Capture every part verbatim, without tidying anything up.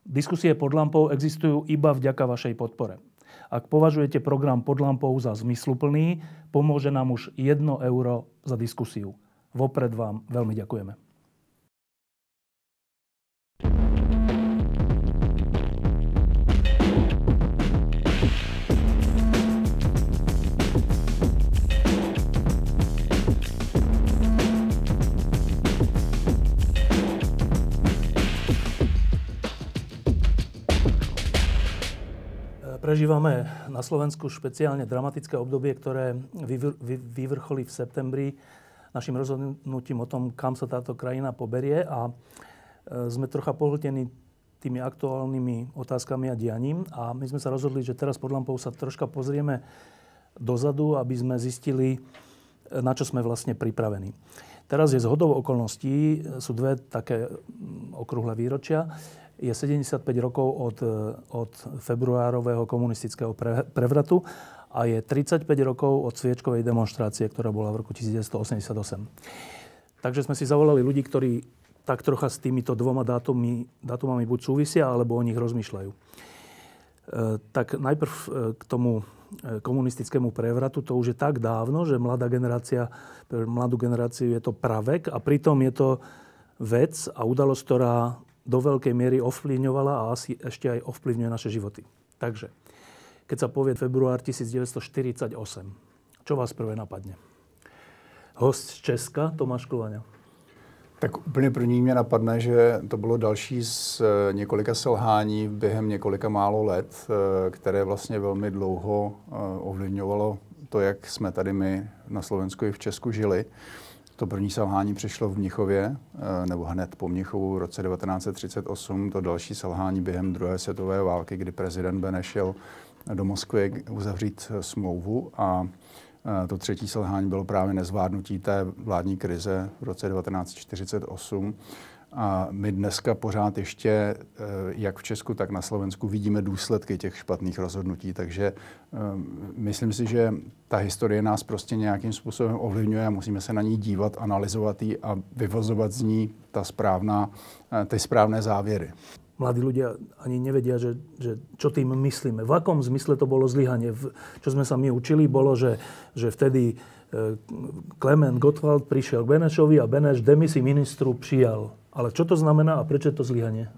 Diskusie pod lampou existujú iba vďaka vašej podpore. Ak považujete program Pod lampou za zmysluplný, pomôže nám už jedno euro za diskusiu. Vopred vám veľmi ďakujeme. Prežívame na Slovensku špeciálne dramatické obdobie, ktoré vyvr- vyvrcholí v septembri našim rozhodnutím o tom, kam sa táto krajina poberie, a sme trocha pohltení tými aktuálnymi otázkami a dianím, a my sme sa rozhodli, že teraz pod lampou sa troška pozrieme dozadu, aby sme zistili, na čo sme vlastne pripravení. Teraz je zhodou okolností, sú dve také okrúhle výročia. Je sedemdesiatpäť rokov od, od februárového komunistického pre, prevratu a je tridsaťpäť rokov od sviečkovej demonštrácie, ktorá bola v roku devätnásťstoosemdesiatosem. Takže sme si zavolali ľudí, ktorí tak trocha s týmito dvoma dátumami, dátumami buď súvisia, alebo o nich rozmýšľajú. E, tak najprv k tomu komunistickému prevratu. To už je tak dávno, že mladá generácia, pre mladú generáciu je to pravek, a pritom je to vec a udalosť, ktorá do veľkej miery ovplyvňovala a asi ešte aj ovplyvňuje naše životy. Takže, keď sa povie február devätnásťstoštyridsaťosem, čo vás prvé napadne? Host z Česka, Tomáš Kluhaňa. Tak úplně první mě napadne, že to bylo další z několika selhání během několika málo let, které vlastně velmi dlouho ovlivňovalo to, jak jsme tady my na Slovensku i v Česku žili. To první selhání přišlo v Mnichově, nebo hned po Mnichovu v roce devatenáct set třicet osm. To další selhání během druhé světové války, kdy prezident Beneš šel do Moskvy uzavřít smlouvu, a to třetí selhání bylo právě nezvládnutí té vládní krize v roce devatenáct set čtyřicet osm. A my dneska pořád ještě, jak v Česku, tak na Slovensku, vidíme důsledky těch špatných rozhodnutí. Takže myslím si, že ta historie nás prostě nějakým způsobem ovlivňuje a musíme se na ní dívat, analyzovat ji a vyvozovat z ní ta správná, ty správné závěry. Mladí ľudia ani nevedia, že, že čo tým myslíme. V akom zmysle to bolo zlyhanie. Čo sme sa my učili, bolo, že, že vtedy Klement Gottwald prišiel k Benešovi a Beneš demisi ministru přijal. Ale čo to znamená a prečo je to zlyhanie?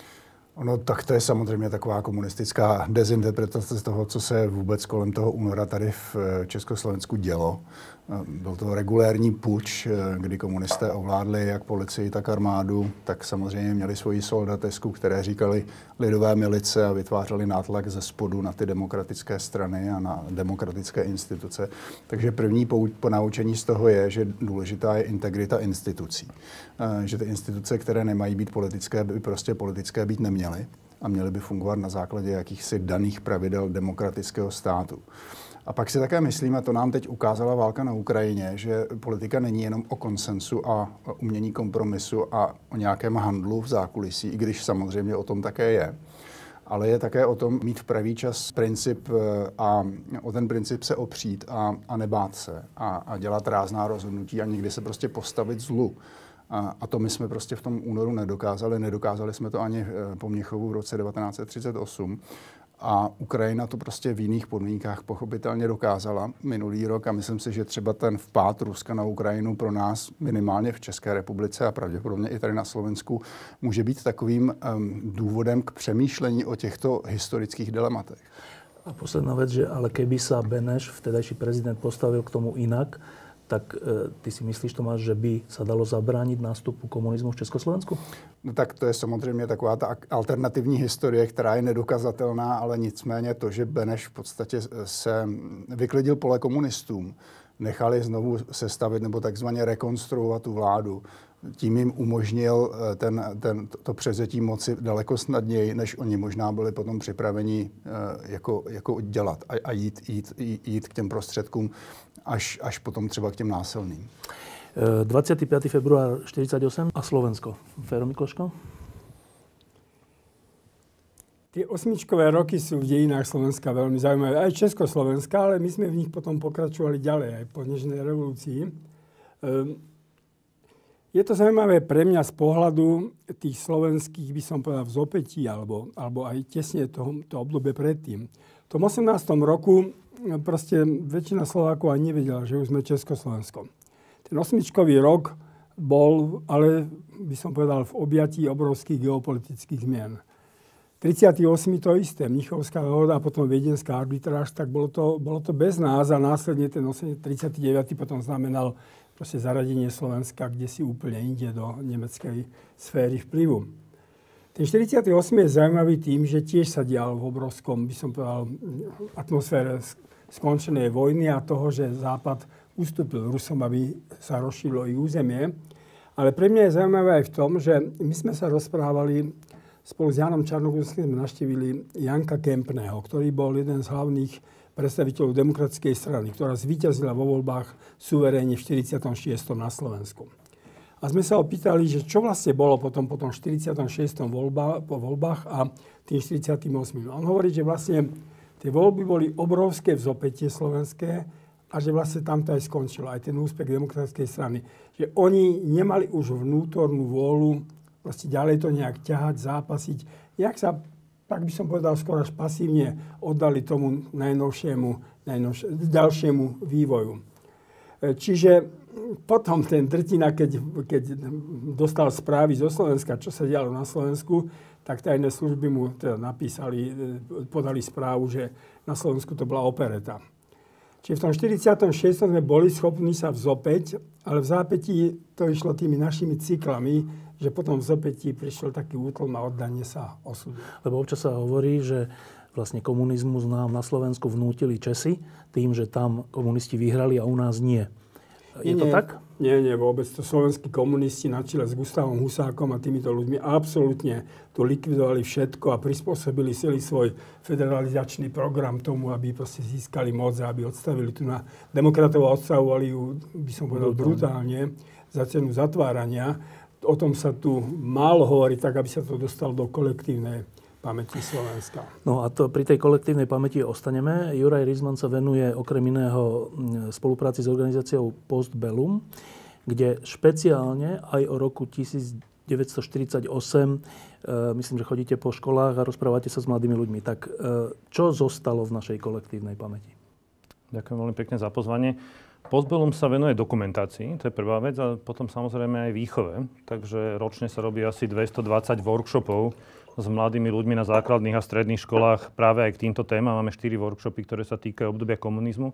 Ono, tak to je samozřejmě taková komunistická dezinterpretace toho, co se vůbec kolem toho února tady v Československu dělo. Byl to regulérní puč, kdy komunisté ovládli jak policii, tak armádu, tak samozřejmě měli svoji soldatesku, které říkali lidové milice, a vytvářeli nátlak ze spodu na ty demokratické strany a na demokratické instituce. Takže první ponaučení z toho je, že důležitá je integrita institucí. Že ty instituce, které nemají být politické, by prostě politické být neměly a měly by fungovat na základě jakýchsi daných pravidel demokratického státu. A pak si také myslím, a to nám teď ukázala válka na Ukrajině, že politika není jenom o konsensu a o umění kompromisu a o nějakém handlu v zákulisí, i když samozřejmě o tom také je. Ale je také o tom mít v pravý čas princip a o ten princip se opřít a, a nebát se a, a dělat rázná rozhodnutí a někdy se prostě postavit zlu. A, a to my jsme prostě v tom únoru nedokázali. Nedokázali jsme to ani po Mnichovu v roce devatenáct set třicet osm. A Ukrajina to prostě v jiných podmínkách pochopitelně dokázala minulý rok, a myslím si, že třeba ten vpád Ruska na Ukrajinu pro nás minimálně v České republice a pravděpodobně i tady na Slovensku může být takovým um, důvodem k přemýšlení o těchto historických dilematech. A posledná vec, že ale keby sa Beneš, vtedajší prezident, postavil k tomu inak, tak e, ty si myslíš, Tomáš, že by sa dalo zabrániť nástupu komunizmu v Československu? No tak to je samozřejmě taková ta alternativní historie, která je nedokazatelná, ale nicméně to, že Beneš v podstatě se vyklidil pole komunistům, nechali znovu sestavit nebo takzvaně rekonstruovat tu vládu, tím jim umožnil ten, ten, to převzetí moci daleko snadněji, než oni možná byli potom připraveni jako, jako dělat a, a jít, jít, jít k těm prostředkům až, až potom třeba k těm násilným. dvadsiateho piateho februára štyridsaťosem a Slovensko. Féro Mikloško? Tie osmičkové roky sú v dejinách Slovenska veľmi zaujímavé. Aj Československa, ale my sme v nich potom pokračovali ďalej, aj po dnešnej revolúcii. Je to zaujímavé pre mňa z pohľadu tých slovenských, by som povedal, vzopätí, alebo, alebo aj tesne to, to obdobie predtým. V tom osemnástom roku proste väčšina Slovákov ani nevedela, že už sme Československo. Ten osmičkový rok bol, ale by som povedal, v objatí obrovských geopolitických zmien. tridsiaty ôsmy to isté, Mnichovská dohoda a potom viedenská arbitráž, tak bolo to, bolo to bez nás a následne ten tridsiaty deviaty potom znamenal proste zaradenie Slovenska kde si úplne inde do nemeckej sféry vplyvu. Ten štyridsiaty ôsmy je zaujímavý tým, že tiež sa dial v obrovskom, by som povedal, atmosfére skončenej vojny a toho, že Západ ustúpil Rusom, aby sa rozšírilo ich územie. Ale pre mňa je zaujímavé aj v tom, že my sme sa rozprávali spolu s Jánom Čarnogórskym, sme navštívili Janka Kempného, ktorý bol jeden z hlavných predstaviteľov demokratickej strany, ktorá zvíťazila vo voľbách suverénne v štyridsiatom šiestom na Slovensku. A sme sa opýtali, že čo vlastne bolo potom po tom štyridsiatom šiestom voľba, po voľbách a tým štyridsiatym ôsmym. On hovorí, že vlastne tie voľby boli obrovské vzopätie slovenské a že vlastne tam to aj skončilo, aj ten úspech demokratickej strany. Že oni nemali už vnútornú vôľu vlastne ďalej to nejak ťahať, zápasiť. Jak sa, tak by som povedal, skoro až pasívne oddali tomu najnovšiemu, najnovšie, ďalšiemu vývoju. Čiže potom ten Trtina, keď, keď dostal správy zo Slovenska, čo sa dialo na Slovensku, tak tajné služby mu teda napísali, podali správu, že na Slovensku to bola opereta. Čiže v tom štyridsiatom šiestom sme boli schopní sa vzopäť, ale v zápätí to išlo tými našimi cyklami, že potom v zopätí prišiel taký útlm a oddanie sa osudu. Lebo občas sa hovorí, že vlastne komunizmus nám na Slovensku vnútili Česi tým, že tam komunisti vyhrali a u nás nie. Je nie, to tak? Nie, nie, vôbec. To slovenskí komunisti na čele s Gustavom Husákom a týmito ľuďmi absolútne tu likvidovali všetko a prispôsobili celý svoj federalizačný program tomu, aby proste získali moc a aby odstavili tu na demokratov a odstavovali ju, by som povedal, brutálne za cenu zatvárania. O tom sa tu málo hovorí, tak aby sa to dostalo do kolektívnej pamäti Slovenska. No a to pri tej kolektívnej pamäti ostaneme. Juraj Rizman sa venuje okrem iného spolupráci s organizáciou Postbellum, kde špeciálne aj o roku devätnásťstoštyridsaťosem, myslím, že chodíte po školách a rozprávate sa s mladými ľuďmi. Tak čo zostalo v našej kolektívnej pamäti? Ďakujem veľmi pekne za pozvanie. Postbellum sa venuje dokumentácii, to je prvá vec, a potom samozrejme aj výchove. Takže ročne sa robí asi dvestodvadsať workshopov s mladými ľuďmi na základných a stredných školách práve aj k týmto témam. Máme štyri workshopy, ktoré sa týkajú obdobia komunizmu.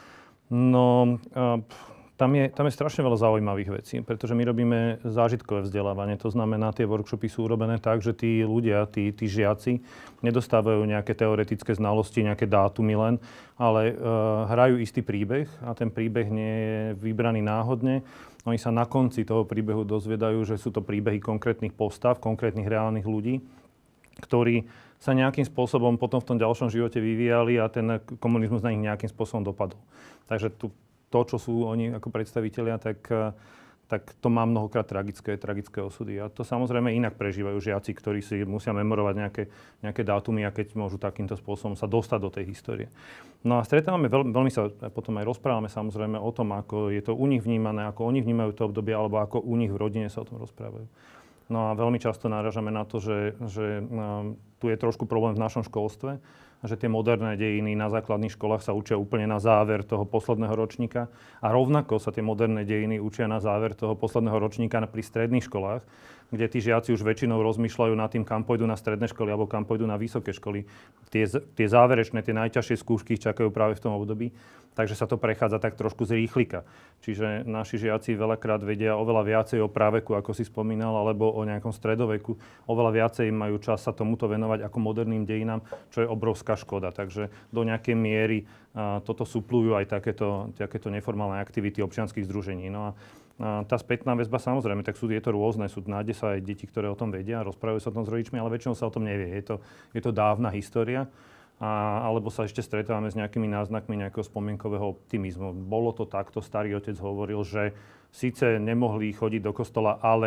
No, tam je, tam je strašne veľa zaujímavých vecí, pretože my robíme zážitkové vzdelávanie. To znamená, tie workshopy sú urobené tak, že tí ľudia, tí, tí žiaci nedostávajú nejaké teoretické znalosti, nejaké dátumy len, ale uh, hrajú istý príbeh a ten príbeh nie je vybraný náhodne. Oni sa na konci toho príbehu dozvedajú, že sú to príbehy konkrétnych postav, konkrétnych reálnych ľudí, ktorí sa nejakým spôsobom potom v tom ďalšom živote vyvíjali a ten komunizmus na nich nejakým spôsobom dopadol. Takže tu to, čo sú oni ako predstavitelia, tak, tak to má mnohokrát tragické, tragické osudy. A to samozrejme inak prežívajú žiaci, ktorí si musia memorovať nejaké, nejaké dátumy a keď môžu takýmto spôsobom sa dostať do tej histórie. No a stretávame, veľ, veľmi sa potom aj rozprávame samozrejme o tom, ako je to u nich vnímané, ako oni vnímajú to obdobie, alebo ako u nich v rodine sa o tom rozprávajú. No a veľmi často náražame na to, že, že um, tu je trošku problém v našom školstve, že tie moderné dejiny na základných školách sa učia úplne na záver toho posledného ročníka a rovnako sa tie moderné dejiny učia na záver toho posledného ročníka pri stredných školách, kde tí žiaci už väčšinou rozmýšľajú nad tým, kam pôjdu na stredné školy alebo kam pôjdu na vysoké školy. Tie, tie záverečné, tie najťažšie skúšky ich čakajú práve v tom období, takže sa to prechádza tak trošku z rýchlika. Čiže naši žiaci veľakrát vedia oveľa viacej o práveku, ako si spomínal, alebo o nejakom stredoveku. Oveľa viacej majú čas sa tomuto venovať ako moderným dejinám, čo je obrovská škoda. Takže do nejakej miery a, toto suplujú aj takéto, takéto neformálne aktivity občianskych združení. No a A tá spätná väzba, samozrejme, tak sú, je to rôzne. Sú, nájde sa aj deti, ktoré o tom vedia, rozprávajú sa o tom s rodičmi, ale väčšinou sa o tom nevie. Je to, je to dávna história. A, alebo sa ešte stretávame s nejakými náznakmi nejakého spomienkového optimizmu. Bolo to takto, starý otec hovoril, že síce nemohli chodiť do kostola, ale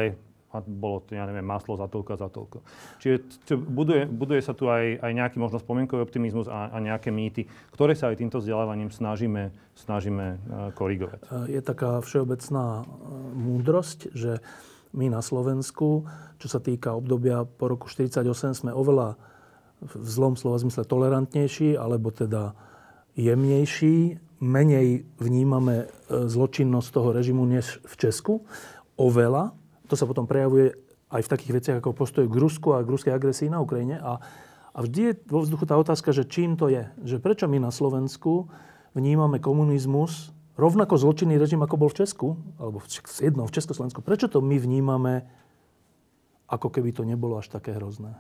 a bolo to, ja neviem, maslo za toľko a za toľko. Čiže t- buduje, buduje sa tu aj, aj nejaký možno spomienkový optimizmus a, a nejaké mýty, ktoré sa aj týmto vzdelávaním snažíme, snažíme uh, korigovať. Je taká všeobecná múdrosť, že my na Slovensku, čo sa týka obdobia po roku štyridsaťosem, sme oveľa v zlom slova zmysle tolerantnejší, alebo teda jemnejší, menej vnímame zločinnosť toho režimu než v Česku. Oveľa. To sa potom prejavuje aj v takých veciach ako postoj k Rusku a k ruskej agresii na Ukrajine. A, a vždy je vo vzduchu tá otázka, že čím to je. Že prečo my na Slovensku vnímame komunizmus rovnako zločinný režim, ako bol v Česku, alebo v, jedno, v Československu. Prečo to my vnímame, ako keby to nebolo až také hrozné?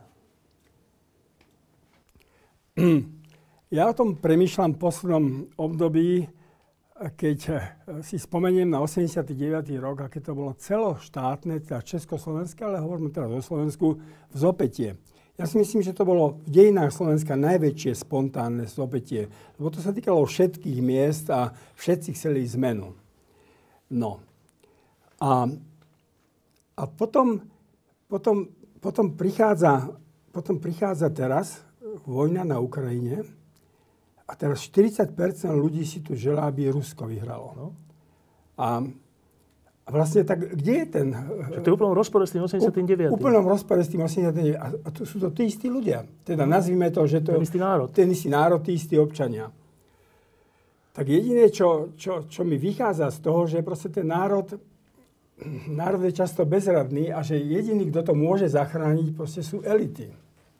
Ja o tom premýšľam v poslednom období, keď si spomeniem na osemdesiaty deviaty rok, a keď to bolo celoštátne, teda Československé, ale hovoríme teraz o Slovensku, vzopätie. Ja si myslím, že to bolo v dejinách Slovenska najväčšie spontánne vzopätie, lebo to sa týkalo všetkých miest a všetci chceli zmenu. No. A, a potom, potom, potom, prichádza, potom prichádza teraz vojna na Ukrajine. A teraz štyridsať percent ľudí si tu želá, aby Rusko vyhralo. No? A, a vlastne tak, kde je ten... Že to je úplnom rozpore s tým osemdesiatym deviatym. Úplnom rozpore s tým osemdesiatym deviatym. A to sú to tí istí ľudia. Teda nazvime to, že to... Ten istý národ. Ten istý národ, tí istí občania. Tak jediné, čo, čo, čo mi vychádza z toho, že proste ten národ... Národ je často bezradný a že jediný, kto to môže zachrániť, proste sú elity.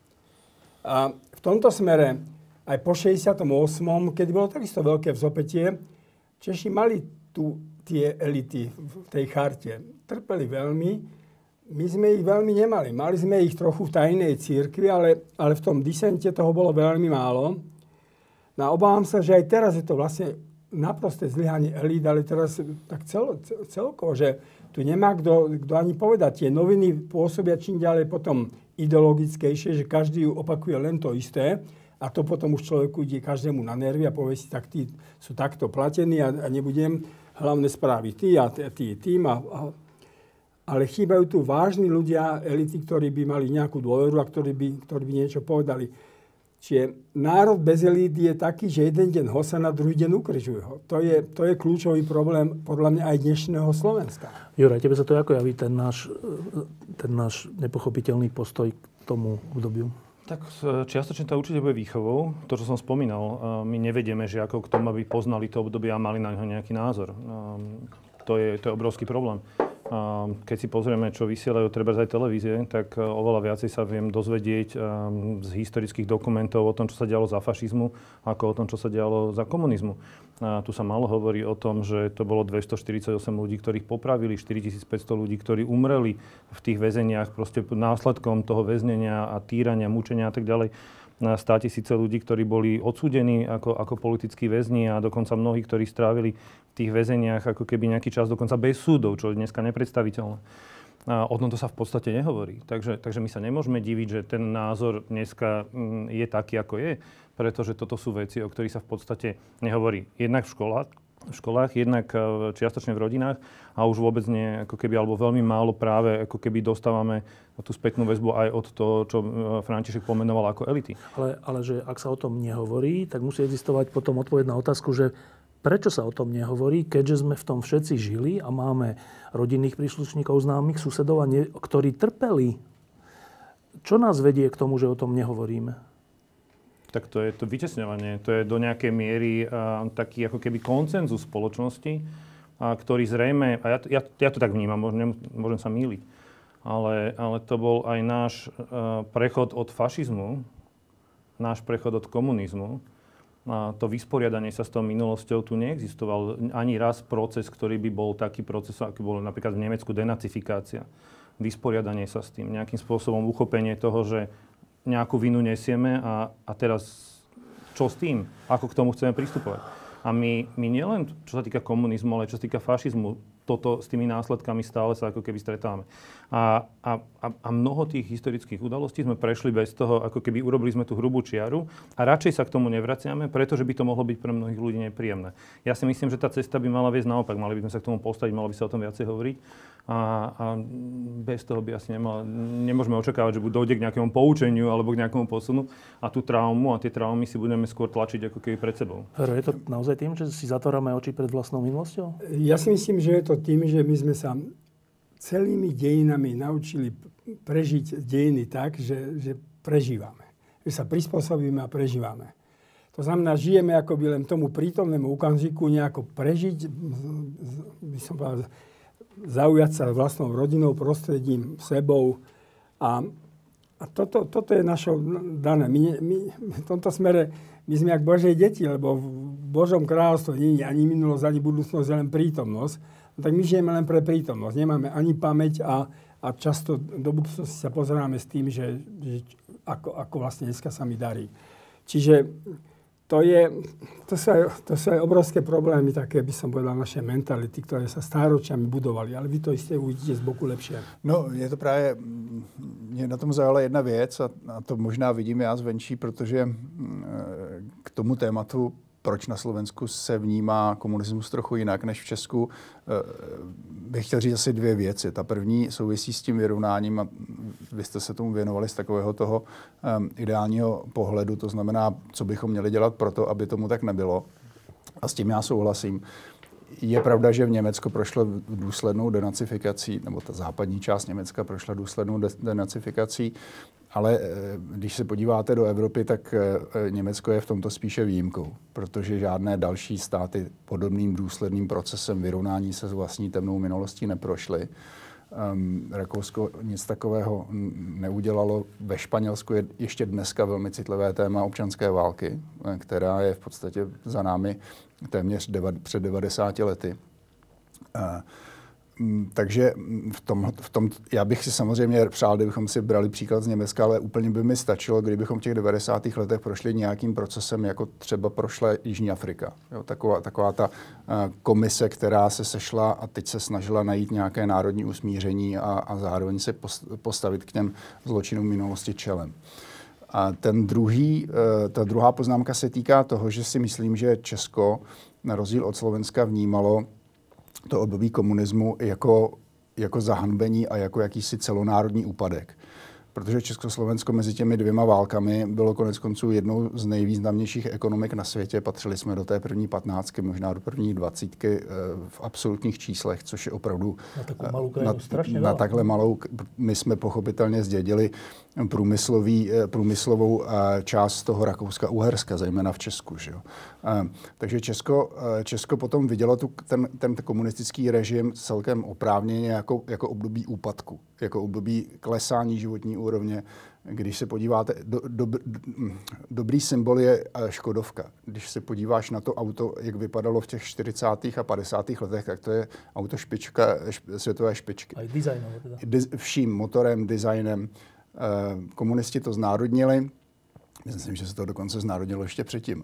A v tomto smere... Aj po šesťdesiatom ôsmom, keď bolo takisto veľké vzopätie, Češi mali tu tie elity v tej charte. Trpeli veľmi, my sme ich veľmi nemali. Mali sme ich trochu v tajnej cirkvi, ale, ale v tom disente toho bolo veľmi málo. No a obávam sa, že aj teraz je to vlastne naprosté zlyhanie elít, ale teraz tak cel, cel, celkovo, že tu nemá kto, kto ani povedať. Tie noviny pôsobia čím ďalej potom ideologickejšie, že každý opakuje len to isté. A to potom už človeku ide každému na nervy a povie si, tak tí sú takto platení a, a nebudem hlavné správy ty a ty tým. A, a, ale chýbajú tu vážni ľudia, elity, ktorí by mali nejakú dôveru a ktorí by, ktorí by niečo povedali. Čiže národ bez elít je taký, že jeden deň ho sa na druhý deň ukrižuje ho. To je, to je kľúčový problém podľa mňa aj dnešného Slovenska. Juraj, tebe sa to ako javí ten náš, ten náš nepochopiteľný postoj k tomu obdobiu? Tak čiastočne to určite bude výchovou. To, čo som spomínal, my nevedieme žiakov k tomu, aby poznali to obdobie a mali na ňo nejaký názor. To je, to je obrovský problém. Keď si pozrieme, čo vysielajú treba aj televízie, tak oveľa viacej sa viem dozvedieť z historických dokumentov o tom, čo sa dialo za fašizmu, ako o tom, čo sa dialo za komunizmu. A tu sa málo hovorí o tom, že to bolo dvestoštyridsaťosem ľudí, ktorých popravili, štyritisícpäťsto ľudí, ktorí umreli v tých väzeniach, proste následkom toho väznenia a týrania, mučenia a tak ďalej. Státisíce ľudí, ktorí boli odsúdení ako, ako politickí väzni a dokonca mnohí, ktorí strávili v tých väzeniach ako keby nejaký čas dokonca bez súdov, čo je dneska nepredstaviteľné. A o tomto sa v podstate nehovorí. Takže, takže my sa nemôžeme diviť, že ten názor dneska je taký, ako je, pretože toto sú veci, o ktorých sa v podstate nehovorí jednak v školách, v školách, jednak čiastočne v rodinách a už vôbec nie, ako keby, alebo veľmi málo práve, ako keby dostávame tú spätnú väzbu aj od toho, čo František pomenoval ako elity. Ale, ale že ak sa o tom nehovorí, tak musí existovať potom odpoveď na otázku, že prečo sa o tom nehovorí, keďže sme v tom všetci žili a máme rodinných príslušníkov, známych, susedov, a ne, ktorí trpeli. Čo nás vedie k tomu, že o tom nehovoríme? Tak to je to vytesňovanie. To je do nejakej miery uh, taký ako keby konsenzus spoločnosti, uh, ktorý zrejme, a ja, ja, ja to tak vnímam, môžem, môžem sa mýliť, ale, ale to bol aj náš uh, prechod od fašizmu, náš prechod od komunizmu. A to vysporiadanie sa s tou minulosťou tu neexistoval. Ani raz proces, ktorý by bol taký proces, aký bol napríklad v Nemecku denacifikácia. Vysporiadanie sa s tým, nejakým spôsobom uchopenie toho, že nejakú vinu nesieme a, a teraz čo s tým? Ako k tomu chceme pristupovať? A my, my nielen, čo sa týka komunizmu, ale čo sa týka fašizmu, toto, s tými následkami stále sa ako keby stretávame. A, a, a mnoho tých historických udalostí sme prešli bez toho, ako keby urobili sme tú hrubú čiaru a radšej sa k tomu nevraciame, pretože by to mohlo byť pre mnohých ľudí nepríjemné. Ja si myslím, že tá cesta by mala viesť naopak, mali by sme sa k tomu postaviť, malo by sa o tom viacej hovoriť a, a bez toho by asi nemal, nemôžeme očakávať, že dojde k nejakému poučeniu alebo k nejakému posunu a tú traumu a tie traumy si budeme skôr tlačiť ako keby pred sebou. Fero, je to naozaj tým, že si zatvárame oči pred vlastnou minulosťou? Ja si myslím, že je to tým, že my sme sa celými dejinami naučili prežiť dejiny tak, že, že prežívame. Že sa prispôsobíme a prežívame. To znamená, žijeme akoby len tomu prítomnému okamžiku nejako prežiť, by som povedal, zaujať sa vlastnou rodinou, prostredím, sebou. A, a toto, toto je našou dané. My, my v tomto smere my sme jak Božie deti, lebo v Božom kráľovstve nie je ani minulosť, ani budúcnosť, len prítomnosť. Tak my žijeme len pre prítomnosť. Nemáme ani pamäť a, a často do budúcnosti sa pozeráme s tým, že, že ako, ako vlastne dneska sa mi darí. Čiže to, je, to, sú aj, to sú aj obrovské problémy, také by som povedal, naše mentality, ktoré sa stáročiami budovali. Ale vy to isté uvidíte z boku lepšie. No, je to právě, mě na tom zaujala jedna věc a, a to možná vidím já zvenčí, protože k tomu tématu, proč na Slovensku se vnímá komunismus trochu jinak než v Česku, bych chtěl říct asi dvě věci. Ta první souvisí s tím vyrovnáním a vy jste se tomu věnovali z takového toho um, ideálního pohledu, to znamená, co bychom měli dělat pro to, aby tomu tak nebylo. A s tím já souhlasím. Je pravda, že v Německu prošlo důslednou denacifikací, nebo ta západní část Německa prošla důslednou denacifikací, ale když se podíváte do Evropy, tak Německo je v tomto spíše výjimkou, protože žádné další státy podobným důsledným procesem vyrovnání se s vlastní temnou minulostí neprošly. Um, Rakousko nic takového neudělalo. Ve Španělsku je ještě dneska velmi citlivé téma občanské války, která je v podstatě za námi téměř deva, před devadesáti lety. Uh, Takže v tom, v tom, já bych si samozřejmě přál, kdybychom si brali příklad z Německa, ale úplně by mi stačilo, kdybychom v těch devadesátých letech prošli nějakým procesem, jako třeba prošla Jižní Afrika. Jo, taková, taková ta uh, komise, která se sešla a teď se snažila najít nějaké národní usmíření a, a zároveň se postavit k těm zločinům minulosti čelem. A ten druhý, uh, ta druhá poznámka se týká toho, že si myslím, že Česko na rozdíl od Slovenska vnímalo to období komunismu jako, jako zahanbení a jako jakýsi celonárodní úpadek. Protože Československo mezi těmi dvěma válkami bylo konec konců jednou z nejvýznamnějších ekonomik na světě. Patřili jsme do té první patnáctky, možná do první dvacítky v absolutních číslech, což je opravdu na takovou malou krajinu na, strašně na takhle malou. My jsme pochopitelně zdědili průmyslový, průmyslovou část toho Rakouska-Uherska, zejména v Česku. Že jo? Takže Česko, Česko potom vidělo tu, ten, ten komunistický režim celkem oprávněně jako, jako období úpadku, jako období klesání životní úrovně. Když se podíváte, do, do, do, dobrý symbol je Škodovka. Když se podíváš na to auto, jak vypadalo v těch čtyřicátých a padesátých letech, tak to je auto špička, světové špičky. A i designem. Teda. Vším motorem, designem. Komunisti to znárodnili. Myslím, že se to dokonce znárodnilo ještě předtím.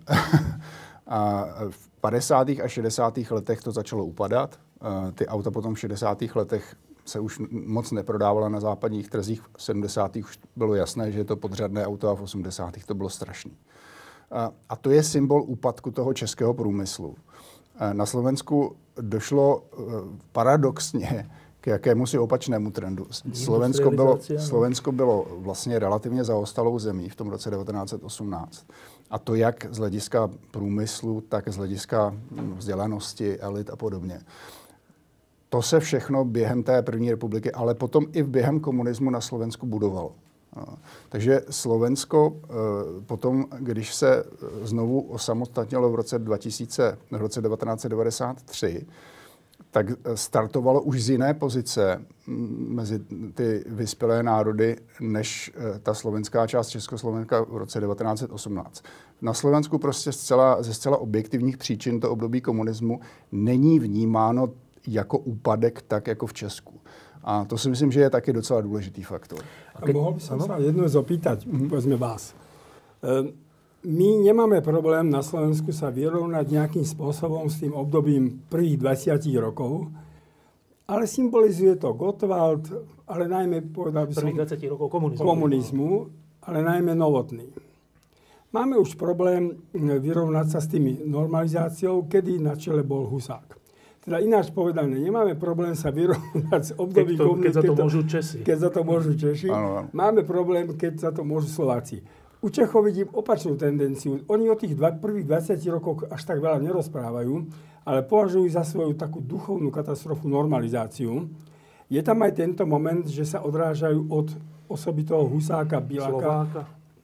A v padesátých a šedesátých letech to začalo upadat. Ty auta potom v šedesátých letech se už moc neprodávala na západních trzích. V sedmdesátých už bylo jasné, že je to podřadné auto a v osmdesátých to bylo strašné. A to je symbol úpadku toho českého průmyslu. Na Slovensku došlo paradoxně k jakémusi opačnému trendu. Slovensko bylo, Slovensko bylo vlastně relativně zaostalou zemí v tom roce devatenáct set osmnáct. A to jak z hlediska průmyslu, tak z hlediska vzdělanosti, elit a podobně. To se všechno během té první republiky, ale potom i během komunismu na Slovensku budovalo. Takže Slovensko potom, když se znovu osamostatnilo v roce, dva tisíce, v roce devatenáct set devadesát tři, tak startovalo už z jiné pozice mezi ty vyspělé národy, než ta slovenská část Československa v roce devatenáct set osmnáct. Na Slovensku prostě zcela, ze zcela objektivních příčin to období komunismu není vnímáno jako úpadek, tak jako v Česku. A to si myslím, že je taky docela důležitý faktor. A keď, mohol by som sa jedno zopýtať, mm-hmm. povedzme vás. E, my nemáme problém na Slovensku sa vyrovnať nejakým spôsobom s tým obdobím prvých dvadsiatich rokov, ale symbolizuje to Gottwald, ale najmä, povedal by som, prvých dvadsať rokov komunizmu. komunizmu, ale najmä Novotný. Máme už problém vyrovnať sa s tými normalizáciou, kedy na čele bol Husák. Teda ináč povedané, nemáme problém sa vyrovnať s obdobím komunizmu. Keď za to môžu Česi. Keď za to môžu Češi. Ano, ano. Máme problém, keď za to môžu Slováci. U Čechov vidím opačnú tendenciu. Oni o tých dva, prvých dvadsiatich rokoch až tak veľa nerozprávajú, ale považujú za svoju takú duchovnú katastrofu normalizáciu. Je tam aj tento moment, že sa odrážajú od osoby toho Husáka, Biľaka. Slováka.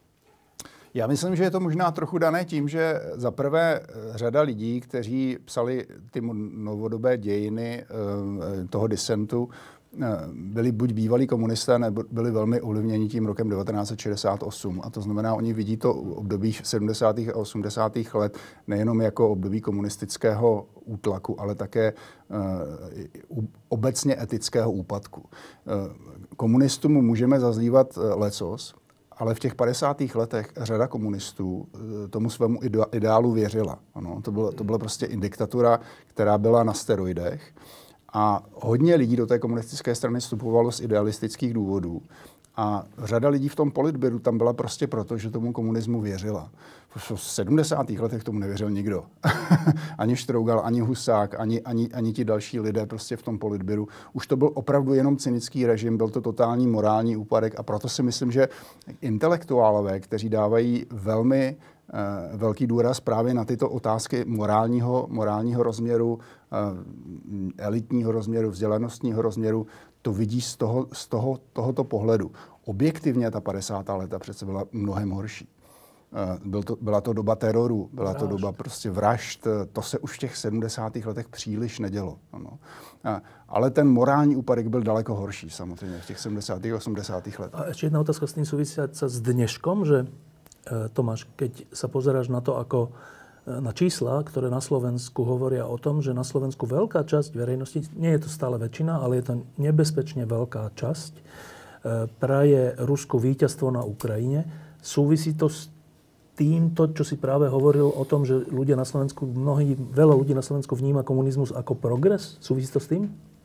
Já myslím, že je to možná trochu dané tím, že za prvé řada lidí, kteří psali ty novodobé dějiny toho disentu, byli buď bývalí komunisté, nebo byli velmi ovlivněni tím rokem devatenáct set šedesát osm. A to znamená, oni vidí to období sedmdesátých a osmdesátých let nejenom jako období komunistického útlaku, ale také uh, obecně etického úpadku. Uh, komunistům můžeme zazlívat lecos, ale v těch padesátých letech řada komunistů tomu svému ideálu věřila. Ano, to, bylo, to byla prostě diktatura, která byla na steroidech. A hodně lidí do té komunistické strany vstupovalo z idealistických důvodů. A řada lidí v tom politbyru tam byla prostě proto, že tomu komunismu věřila. V sedmdesátých letech tomu nevěřil nikdo. Ani Štrougal, ani Husák, ani, ani, ani ti další lidé prostě v tom politbyru. Už to byl opravdu jenom cynický režim, byl to totální morální úpadek a proto si myslím, že intelektuálové, kteří dávají velmi eh, velký důraz právě na tyto otázky morálního, morálního rozměru, eh, elitního rozměru, vzdělanostního rozměru, to vidí z, toho, z toho, tohoto pohledu. Objektivně ta padesátá léta přece byla mnohem horší. Byl to, byla to doba teroru, byla vražd. to doba prostě vražd. To se už v těch sedmdesátých letech příliš nedělo. Ano. Ale ten morální úpadek byl daleko horší samozřejmě v těch sedmdesátých a osmdesátých letech. A ještě jedna otázka s tým súvisiaca s dneškom, že Tomáš, keď sa pozeráš na to, ako na čísla, ktoré na Slovensku hovoria o tom, že na Slovensku veľká časť verejnosti, nie je to stále väčšina, ale je to nebezpečne veľká časť, praje Rusku víťazstvo na Ukrajine. Súvisí to s týmto, čo si práve hovoril o tom, že ľudia na Slovensku, mnohí, veľa ľudí na Slovensku vníma komunizmus ako progres? Súvisí to s tým?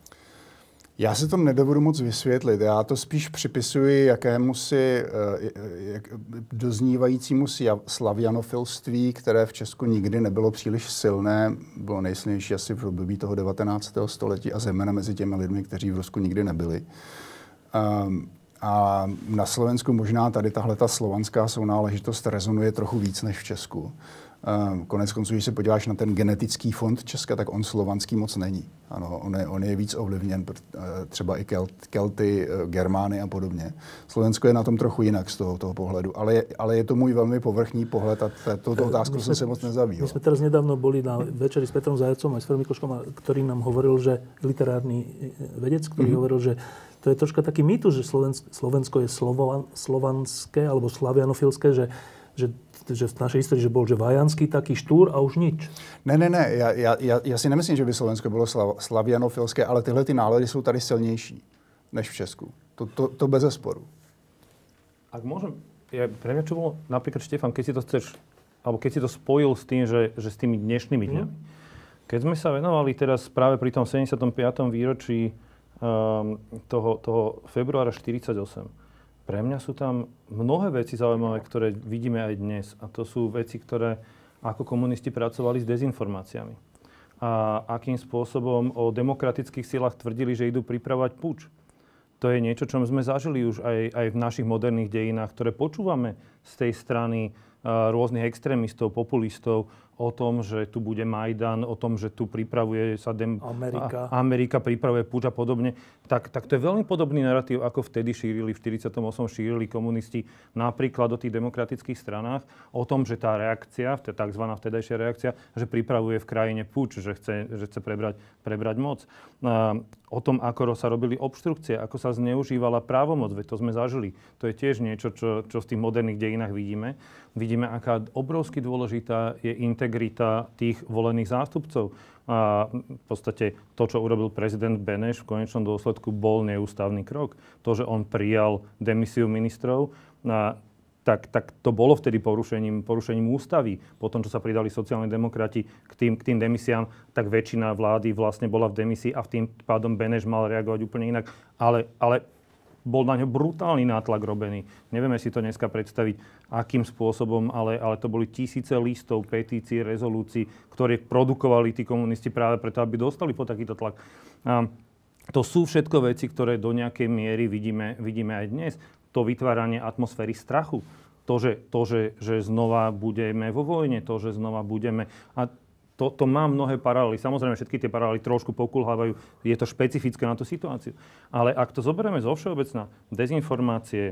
Já si to nedovedu moc vysvětlit. Já to spíš připisuji jakémusi jak, doznívajícímu slavianofilství, které v Česku nikdy nebylo příliš silné. Bylo nejsilnější asi v období toho devatenáctého století a zejména mezi těmi lidmi, kteří v Rusku nikdy nebyli. Um, a na Slovensku možná tady tahleta slovanská sounáležitost rezonuje trochu víc než v Česku. Konec konců, když se podíváš na ten genetický fond Česka, tak on slovanský moc není. Ano, on je, on je víc ovlivněn třeba i Kelt, Kelty, Germány a podobně. Slovensko je na tom trochu jinak z toho, toho pohledu, ale je, ale je to můj velmi povrchní pohled a touto otázkou jsem se moc nezabýval. My jsme teraz nedávno boli na večeri s Petrom Zajacom a s Fermi Koškom, ktorý nám hovoril, že literárny vedec, ktorý mm-hmm. hovoril, že to je troška taký mýtus, že Slovensko, Slovensko je slovan, slovanské alebo slavianofilské, že, že že v našej histórii, že bol že vajanský taký štúr a už nič. Ne, ne, ne, já, já, já si nemyslím, že by Slovensko bylo slav, slavianofilské, ale tyhle ty nálady jsou tady silnější než v Česku. To, to, to bez zesporu. Ak môžem, ja, pre mňa čo bolo, napríklad Štefan, keď si to chceš, alebo keď si to spojil s tým, že, že s tými dnešnými dňami. Mm. Keď sme sa venovali teraz práve pri tom sedemdesiatom piatom výročí um, toho, toho februára štyridsaťosem, pre mňa sú tam mnohé veci zaujímavé, ktoré vidíme aj dnes. A to sú veci, ktoré ako komunisti pracovali s dezinformáciami. A akým spôsobom o demokratických silách tvrdili, že idú pripravovať puč. To je niečo, čo sme zažili už aj, aj v našich moderných dejinách, ktoré počúvame z tej strany uh, rôznych extrémistov, populistov, o tom, že tu bude Majdan, o tom, že tu pripravuje sa dem... Amerika. A, Amerika pripravuje puč a podobne. Tak, tak to je veľmi podobný narratív, ako vtedy šírili, v štyridsiatom ôsmom šírili komunisti napríklad o tých demokratických stranách, o tom, že tá reakcia, tzv. Vtedajšia reakcia, že pripravuje v krajine puč, že chce, že chce prebrať, prebrať moc. A, o tom, ako sa robili obštrukcie, ako sa zneužívala právomoc, veď to sme zažili. To je tiež niečo, čo, čo v tých moderných dejinách vidíme. Vidíme, aká obrovsky dôležitá je integrita tých volených zástupcov. A v podstate to, čo urobil prezident Beneš, v konečnom dôsledku bol neústavný krok. To, že on prijal demisiu ministrov, a tak, tak to bolo vtedy porušením, porušením ústavy. Potom, čo sa pridali sociálni demokrati k tým, k tým demisiám, tak väčšina vlády vlastne bola v demisii a v tým pádom Beneš mal reagovať úplne inak. Ale, ale bol na ňo brutálny nátlak robený. Nevieme si to dneska predstaviť, akým spôsobom, ale, ale to boli tisíce listov, petícií, rezolúcií, ktoré produkovali tí komunisti práve preto, aby dostali po takýto tlak. A to sú všetko veci, ktoré do nejakej miery vidíme, vidíme aj dnes. To vytváranie atmosféry strachu. To, že, to že, že znova budeme vo vojne, to, že znova budeme... A To, to má mnohé paralely. Samozrejme, všetky tie paralely trošku pokulhávajú. Je to špecifické na tú situáciu. Ale ak to zoberieme zo všeobecná, dezinformácie,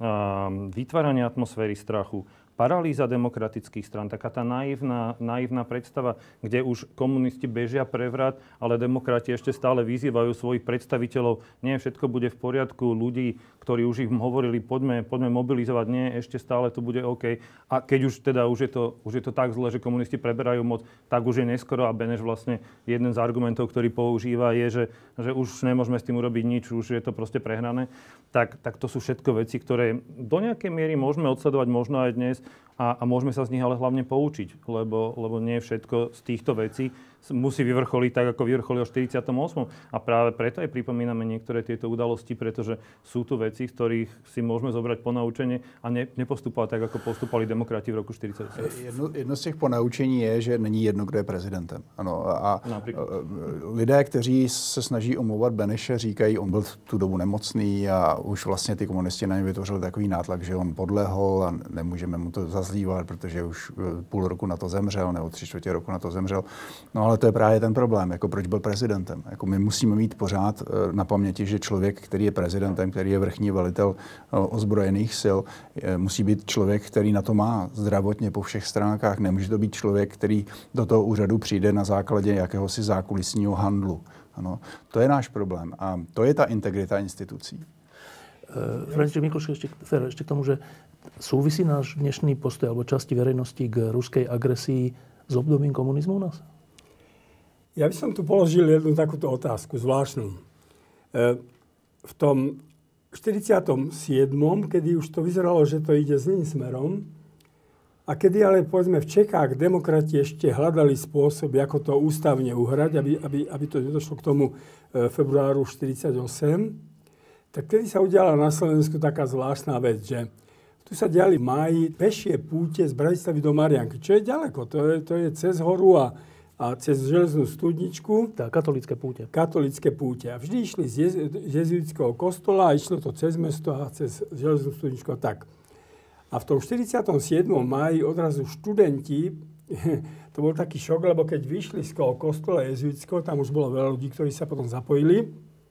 um, vytváranie atmosféry strachu, paralýza demokratických strán, taká tá naivná, naivná predstava, kde už komunisti bežia prevrat, ale demokrati ešte stále vyzývajú svojich predstaviteľov, nie, všetko bude v poriadku, ľudí, ktorí už im hovorili, poďme, poďme mobilizovať, nie, ešte stále to bude OK. A keď už teda už je to, už je to tak zle, že komunisti preberajú moc, tak už je neskoro a Beneš vlastne jeden z argumentov, ktorý používa, je, že, že už nemôžeme s tým urobiť nič, už je to proste prehnané. Tak, tak to sú všetko veci, ktoré do nejakej miery môžeme odsledovať možno aj dnes, A, a môžeme sa z nich ale hlavne poučiť, lebo, lebo nie všetko z týchto vecí musí vyvrcholiť tak, ako vyvrcholilo v štyridsiatom ôsmom. A práve preto aj pripomíname niektoré tieto udalosti, pretože sú tu veci, z ktorých si môžeme zobrať ponaučenie a ne, nepostupovať tak, ako postupovali demokrati v roku štyridsaťosem. Jedno, jedno z těch ponaučení je, že není jedno, kdo je prezidentem. Ano, a Například. lidé, kteří se snaží omlouvat Beneše, říkají, on byl v tu dobu nemocný a už vlastně ty komunisti na ně vytvořili takový nátlak, že on podlehl a nemůžeme mu to zazlívat, protože už půl roku na to zemřel, nebo tři čtvrtě roku na to zemřel. No ale to je právě ten problém, jako proč byl prezidentem. Jako my musíme mít pořád na paměti, že člověk, který je prezidentem, který je vrchní velitel ozbrojených sil, musí být člověk, který na to má zdravotně po všech stránkách. Nemůže to být člověk, který do toho úřadu přijde na základě jakéhosi zákulisního handlu. Ano, to je náš problém a to je ta integrita institucí. Uh, František Mikloš, ešte, ešte k tomu, že súvisí náš dnešný postoj alebo časti verejnosti k ruskej agresii s obdobím komunizmu u nás? Ja by som tu položil jednu takúto otázku, zvláštnu. E, v tom štyridsiatom siedmom, kedy už to vyzeralo, že to ide zlým smerom, a kedy ale, povedzme, v Čechách demokrati ešte hľadali spôsob, ako to ústavne uhrať, aby, aby, aby to nedošlo k tomu e, februáru štyridsaťosem, tak tedy sa udiala na Slovensku taká zvláštna vec, že tu sa diali v máji pešie púte z Bratislavy do Marianky, čo je ďaleko, to je, to je cez horu a, a cez železnú studničku. Tá, katolícke púte. Katolícke púte. A vždy išli z jezuitského kostola a išlo to cez mesto a cez železnú studničku a tak. A v tom štyridsiatom siedmom máji odrazu študenti, to bol taký šok, lebo keď vyšli z toho kostola jezuitského, tam už bolo veľa ľudí, ktorí sa potom zapojili,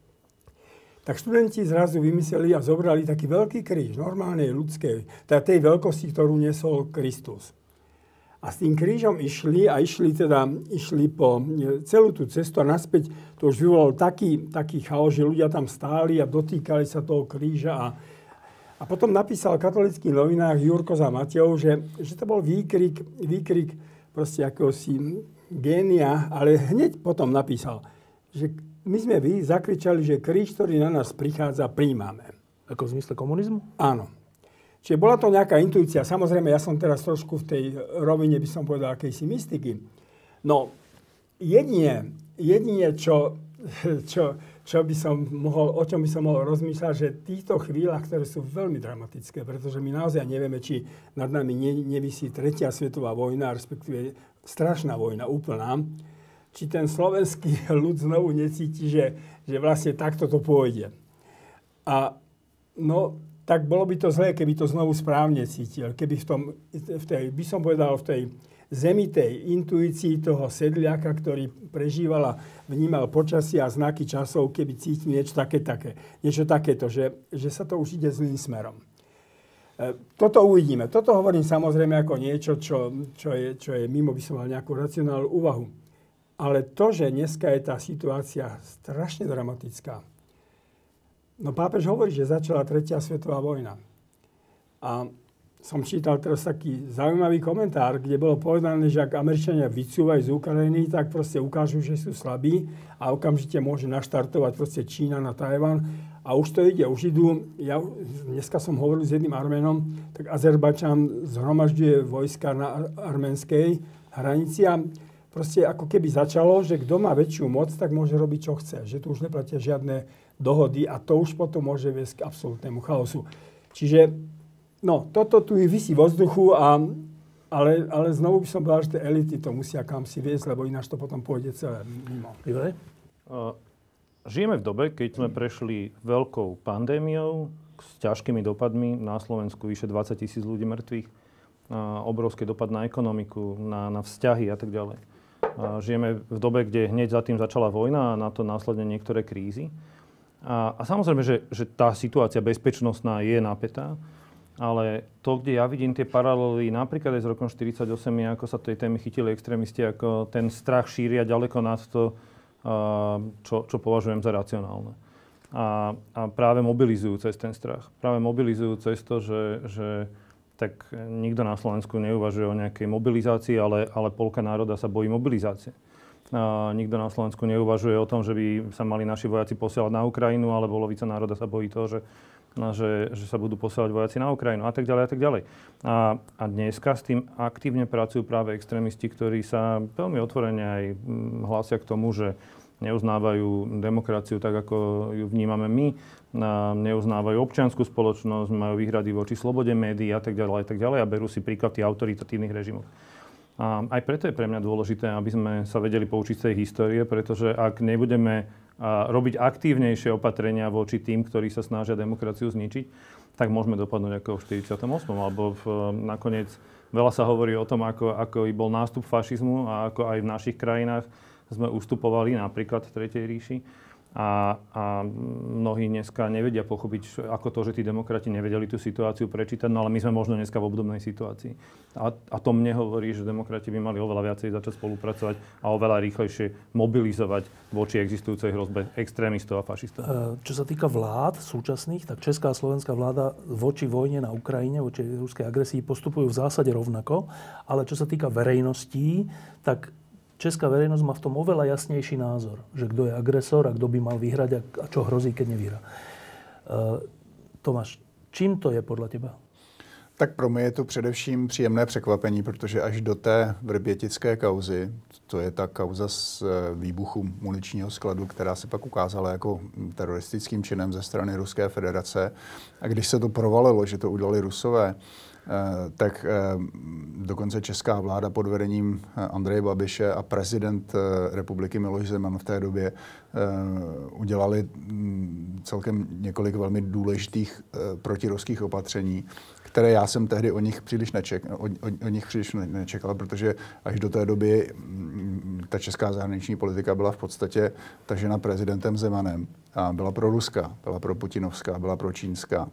tak študenti zrazu vymysleli a zobrali taký veľký kríž, normálnej ľudskej, teda tej veľkosti, ktorú nesol Kristus. A s tým krížom išli a išli teda, išli po celú tú cestu a naspäť to už vyvolalo taký, taký chaos, že ľudia tam stáli a dotýkali sa toho kríža a A potom napísal v katolických novinách Jurko za Matejov, že, že to bol výkrik, výkrik proste akéhosi génia, ale hneď potom napísal, že my sme vy zakričali, že kríž, ktorý na nás prichádza, príjmame. Ako v zmysle komunizmu? Áno. Čiže bola to nejaká intuícia. Samozrejme, ja som teraz trošku v tej rovine, by som povedal, akejsi mystiky. No, jedine, jedine čo... čo čo by som mohol, o čom by som mohol rozmýšľať, že v týchto chvíľach, ktoré sú veľmi dramatické, pretože my naozaj nevieme, či nad nami ne, nevisí tretia svetová vojna, respektíve strašná vojna, úplná, či ten slovenský ľud znovu necíti, že, že vlastne takto to pôjde. A no, tak bolo by to zlé, keby to znovu správne cítil. Keby v tom, v tej, by som povedal, v tej zemitej intuícii toho sedliaka, ktorý prežíval a vnímal počasie a znaky časov, keby cítil niečo také, také, niečo takéto, že, že sa to už ide zlým smerom. E, toto uvidíme. Toto hovorím samozrejme ako niečo, čo, čo, je, čo je mimo, by som mal nejakú racionálnu úvahu. Ale to, že dneska je tá situácia strašne dramatická. No pápež hovorí, že začala tretia svetová vojna. A som čítal teraz taký zaujímavý komentár, kde bolo povedané, že ak Američania vycúvajú z Ukrajiny, tak proste ukážu, že sú slabí a okamžite môže naštartovať proste Čína na Tajvan A už to ide, už idú, ja dneska som hovoril s jedným Arménom, tak Azerbajdžan zhromažďuje vojska na arménskej hranici a proste ako keby začalo, že kto má väčšiu moc, tak môže robiť, čo chce. Že tu už neplatia žiadne dohody a to už potom môže viesť k absolútnemu chaosu. Čiže, no, toto tu visí vo vzduchu, a, ale, ale znovu by som povedal, že tie elity to musia kam si viesť, lebo ináč to potom pôjde celé mimo. Uh. Žijeme v dobe, keď sme prešli veľkou pandémiou s ťažkými dopadmi. Na Slovensku vyše dvadsať tisíc ľudí mŕtvych. Obrovský dopad na ekonomiku, na, na vzťahy a tak ďalej. Žijeme v dobe, kde hneď za tým začala vojna a na to následne niektoré krízy. A, a samozrejme, že, že tá situácia bezpečnostná je napätá, ale to, kde ja vidím tie paralely napríklad aj s rokom štyridsaťosem, je, ako sa tej témy chytili extrémisti, ako ten strach šíria ďaleko nad to, Čo, čo považujem za racionálne. A, a práve mobilizujú cez ten strach. Práve mobilizujú cez to, že, že tak nikto na Slovensku neuvažuje o nejakej mobilizácii, ale, ale polka národa sa bojí mobilizácie. A nikto na Slovensku neuvažuje o tom, že by sa mali naši vojaci posielať na Ukrajinu, ale polovica národa sa bojí toho, že, no, že, že sa budú posielať vojaci na Ukrajinu a tak ďalej a tak ďalej. A, a dneska s tým aktívne pracujú práve extrémisti, ktorí sa veľmi otvorene aj hlásia k tomu, že neuznávajú demokraciu tak, ako ju vnímame my, neuznávajú občiansku spoločnosť, majú výhrady voči slobode médií a tak ďalej a tak ďalej a berú si príklad tých autoritatívnych režimov. A aj preto je pre mňa dôležité, aby sme sa vedeli poučiť z tej histórie, pretože ak nebudeme robiť aktívnejšie opatrenia voči tým, ktorí sa snažia demokraciu zničiť, tak môžeme dopadnúť ako v štyridsiatom ôsmom Alebo v, nakoniec veľa sa hovorí o tom, ako, ako bol nástup fašizmu a ako aj v našich krajinách sme ustupovali napríklad v Tretej ríši. A, a mnohí dneska nevedia pochopiť, ako to, že tí demokrati nevedeli tú situáciu prečítať, no ale my sme možno dneska v obdobnej situácii. A, a to mne hovorí, že demokrati by mali oveľa viacej začať spolupracovať a oveľa rýchlejšie mobilizovať voči existujúcej hrozbe extrémistov a fašistov. Čo sa týka vlád súčasných, tak česká a slovenská vláda voči vojne na Ukrajine, voči ruskej agresii postupujú v zásade rovnako, ale čo sa týka verejností, tak česká verejnosť má v tom oveľa jasnejší názor, že kto je agresor a kto by mal vyhrať a čo hrozí, keď nevyhrá. Uh, Tomáš, čím to je podle teba? Tak pro mě je to především příjemné překvapení, protože až do té vrbětické kauzy, to je ta kauza z výbuchu muničního skladu, která se pak ukázala jako teroristickým činem ze strany Ruské federace. A když se to provalilo, že to udělali Rusové, tak dokonce česká vláda pod vedením Andreje Babiše a prezident republiky Miloš Zeman v té době udělali celkem několik velmi důležitých protiruských opatření, které já jsem tehdy o nich příliš nečekal, o, o, o nich příliš nečekal, protože až do té doby ta česká zahraniční politika byla v podstatě tažena prezidentem Zemanem a byla pro ruská, byla pro putinovská, byla pro čínská.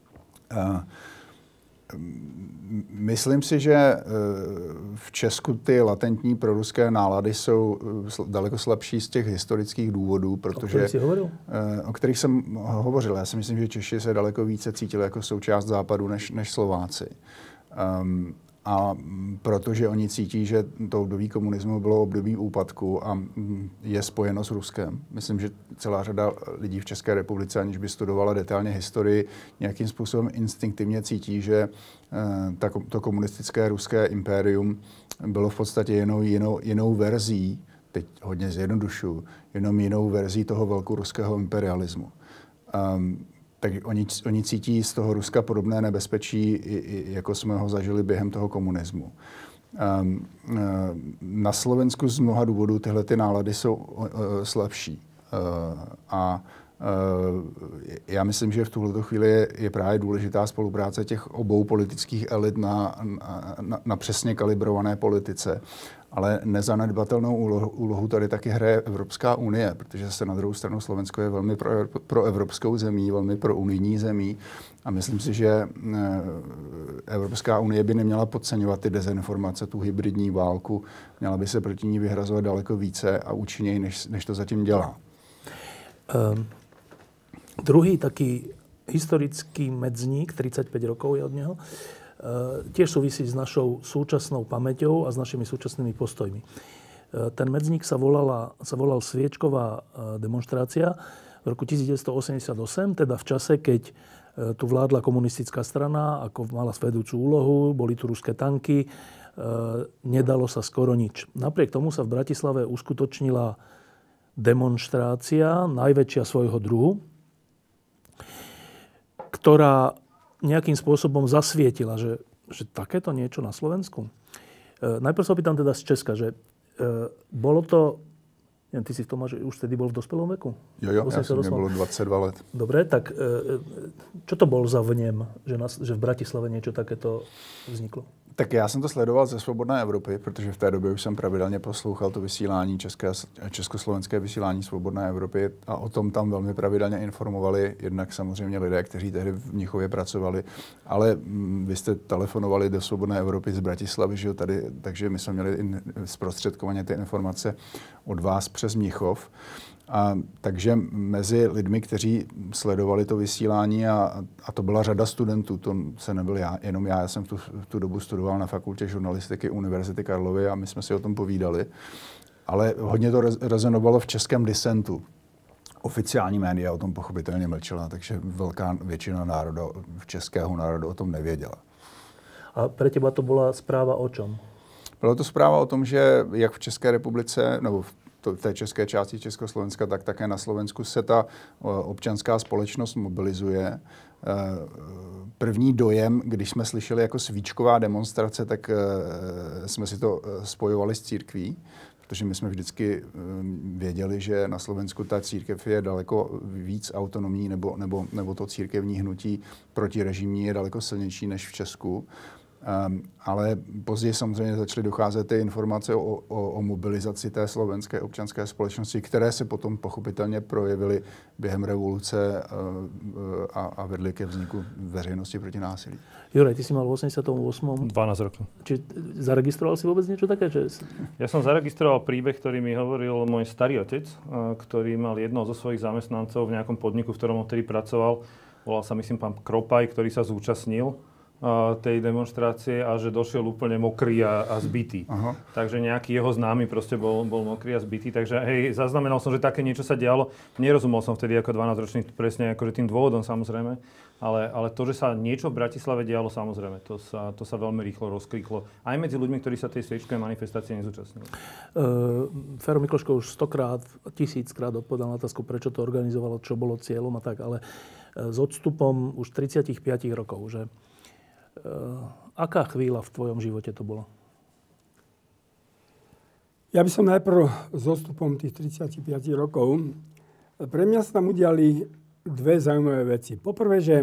Myslím si, že v Česku ty latentní proruské nálady jsou daleko slabší z těch historických důvodů, protože, o kterých jsi hovoril? O kterých jsem hovořil. Já si myslím, že Češi se daleko více cítili jako součást Západu než, než Slováci. Um, a protože oni cítí, že to období komunismu bylo období úpadku a je spojeno s Ruskem. Myslím, že celá řada lidí v České republice, aniž by studovala detailně historii, nějakým způsobem instinktivně cítí, že to komunistické ruské impérium bylo v podstatě jinou, jinou, jinou verzí, teď hodně zjednodušuju, jenom jinou verzí toho velkoruského imperialismu. Um, tak oni, oni cítí z toho Ruska podobné nebezpečí, jako jsme ho zažili během toho komunismu. Um, na Slovensku z mnoha důvodů tyhle ty nálady jsou uh, slabší. Uh, a uh, já myslím, že v tuhle chvíli je, je právě důležitá spolupráce těch obou politických elit na, na, na přesně kalibrované politice. Ale nezanedbatelnou úlohu, úlohu tady taky hraje Evropská unie, protože se na druhou stranu Slovensko je velmi pro, pro evropskou zemí, velmi pro unijní zemí. A myslím si, že Evropská unie by neměla podceňovat ty dezinformace, tu hybridní válku. Měla by se proti ní vyhrazovat daleko více a účinněji, než, než to zatím dělá. Um, druhý taký historický medzník, tridsaťpäť rokov je od neho, tiež súvisí s našou súčasnou pamäťou a s našimi súčasnými postojmi. Ten medzník sa, volala, sa volal Sviečková demonštrácia. v roku devätnásťstoosemdesiatosem, teda v čase, keď tu vládla komunistická strana, ako mala vedúcu úlohu, boli tu ruské tanky, e, nedalo sa skoro nič. Napriek tomu sa v Bratislave uskutočnila demonštrácia, najväčšia svojho druhu, ktorá nejakým spôsobom zasvietila, že, že takéto niečo na Slovensku. E, najprv sa opýtam teda z Česka, že e, bolo to... Ty si v tom, že už vtedy bol v dospelom veku? Jo, jo, ja som nebolo dvadsaťdva let. Dobre, tak čo to bol za vnem, že, na, že v Bratislave niečo takéto vzniklo? Tak já jsem to sledoval ze Svobodné Evropy, protože v té době už jsem pravidelně poslouchal to vysílání, české, československé vysílání Svobodné Evropy a o tom tam velmi pravidelně informovali jednak samozřejmě lidé, kteří tehdy v Mnichově pracovali, ale vy jste telefonovali do Svobodné Evropy z Bratislavy, že jo, tady, takže my jsme měli in, zprostředkovaně ty informace od vás přes Mnichov. A, takže mezi lidmi, kteří sledovali to vysílání, a, a to byla řada studentů, to se nebyl já, jenom já, já jsem v tu, v tu dobu studoval na fakultě žurnalistiky Univerzity Karlovy a my jsme si o tom povídali, ale hodně to rezonovalo v českém disentu. Oficiální média o tom pochopitelně mlčela, takže velká většina národa, českého národa o tom nevěděla. A pre teba to byla zpráva o čom? Byla to zpráva o tom, že jak v České republice, nebo v v té české části Československa, tak také na Slovensku se ta občanská společnost mobilizuje. První dojem, když jsme slyšeli jako svíčková demonstrace, tak jsme si to spojovali s církví, protože my jsme vždycky věděli, že na Slovensku ta církev je daleko víc autonomní, nebo, nebo, nebo to církevní hnutí protirežimní je daleko silnější než v Česku. Um, ale později samozřejmě začaly docházet ty informace o, o, o mobilizaci té slovenské občanské společnosti, které se potom pochopitelně projevily během revoluce uh, a, a vedly ke vzniku veřejnosti proti násilí. Juraj, ty si mal v osemdesiatom ôsmom dvanásť rokov. Či zaregistroval si vôbec niečo také? Že... Ja som zaregistroval príbeh, ktorý mi hovoril môj starý otec, ktorý mal jednoho zo svojich zamestnancov v nejakom podniku, v ktorom vtedy pracoval. Volal sa, myslím, pán Kropaj, ktorý sa zúčastnil tej demonstrácie a že došiel úplne mokrý a, a zbitý. Aha. Takže nejaký jeho známy proste bol, bol mokrý a zbitý. Takže hej, zaznamenal som, že také niečo sa dialo. Nerozumel som vtedy ako dvanásťročný presne akože tým dôvodom samozrejme, ale, ale to, že sa niečo v Bratislave dialo, samozrejme, to sa, to sa veľmi rýchlo rozkliklo. Aj medzi ľuďmi, ktorí sa tej sviečkovej manifestácie nezúčastnili. Uh, Fero Mikloško už stokrát, tisíckrát odpovedal na otázku, prečo to organizovalo, čo bolo cieľom a tak, ale s odstupom už tridsaťpäť rokov, že Uh, aká chvíľa v tvojom živote to bolo? Ja by som najprv s odstupom tých tridsaťpäť rokov, pre mňa sa tam udiali dve zaujímavé veci. Poprvé, že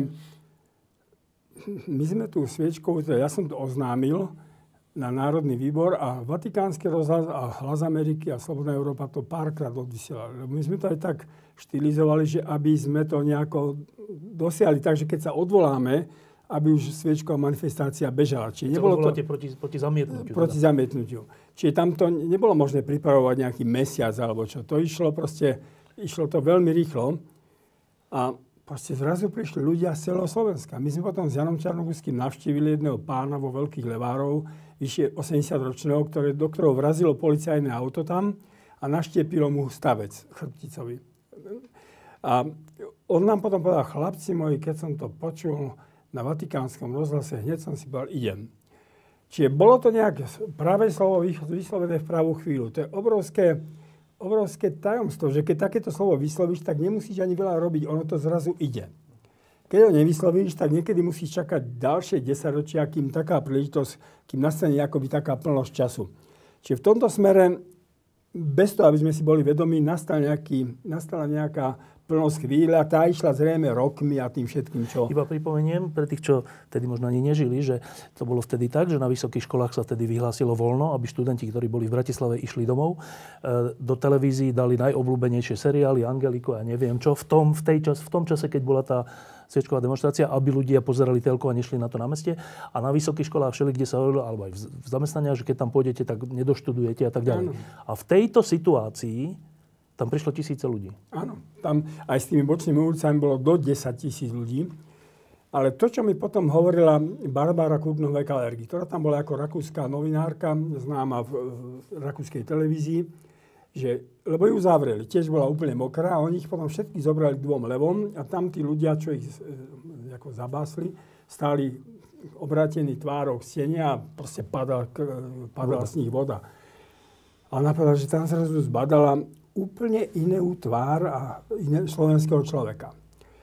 my sme tu sviečkou, ja som to oznámil na Národný výbor a Vatikánsky rozhlas a Hlas Ameriky a Slobodná Európa to párkrát odvysielali. My sme to aj tak štilizovali, že aby sme to nejako dosiahli tak, že keď sa odvoláme, aby už sviečková manifestácia bežala. Čiže nebolo to proti, proti zamietnutiu. Proti teda. zamietnutiu. Čiže tam to nebolo možné pripravovať nejaký mesiac alebo čo. To išlo proste, išlo to veľmi rýchlo. A proste zrazu prišli ľudia z celého Slovenska. My sme potom s Janom Čarnogurským navštívili jedného pána vo Veľkých Levárov, vyššie osemdesiatročného, ktoré, do ktorého vrazilo policajné auto tam a naštiepilo mu stavec chrbticovi. A on nám potom povedal, chlapci moji, keď som to počul na Vatikánskom rozhlase, hneď som si povedal, idem. Čiže bolo to nejaké pravé slovo vyslovené v pravú chvíľu. To je obrovské, obrovské tajomstvo, že keď takéto slovo vyslovíš, tak nemusíš ani veľa robiť, ono to zrazu ide. Keď ho nevyslovíš, tak niekedy musíš čakať ďalšie desaťročia, kým taká príležitosť, kým nastane akoby taká plnosť času. Čiže v tomto smere, bez toho, aby sme si boli vedomí, nastal nejaký, nastala nejaká plnosť chvíľa, tá išla zrejme rokmi a tým všetkým, čo... Iba pripomeniem pre tých, čo vtedy možno ani nežili, že to bolo vtedy tak, že na vysokých školách sa vtedy vyhlásilo voľno, aby študenti, ktorí boli v Bratislave, išli domov. Do televízií dali najobľúbenejšie seriály, Angeliku a neviem čo, v tom, v tej čas, v tom čase, keď bola tá sviečková demonštrácia, aby ľudia pozerali telku a nešli na to na meste. A na vysokých školách všeli, kde sa hovorilo, alebo aj v zamestnaniach, že keď tam pôjdete, tak nedoštudujete a tak ďalej. Áno. A v tejto situácii tam prišlo tisíce ľudí. Áno, tam aj s tými bočnými ulicami bolo do desať tisíc ľudí. Ale to, čo mi potom hovorila Barbara Kurdnová-Kalergi, ktorá tam bola ako rakúska novinárka, známa v, v rakúskej televízii, že, lebo ju zavreli, tiež bola úplne mokrá a oni ich potom všetky zobrali k dvom levom a tam tí ľudia, čo ich e, ako zabásli, stáli obrátení tvárou k stene a proste padala, padala z nich voda. A ona povedala, že tam zrazu zbadala úplne inú tvár a iné slovenského človeka.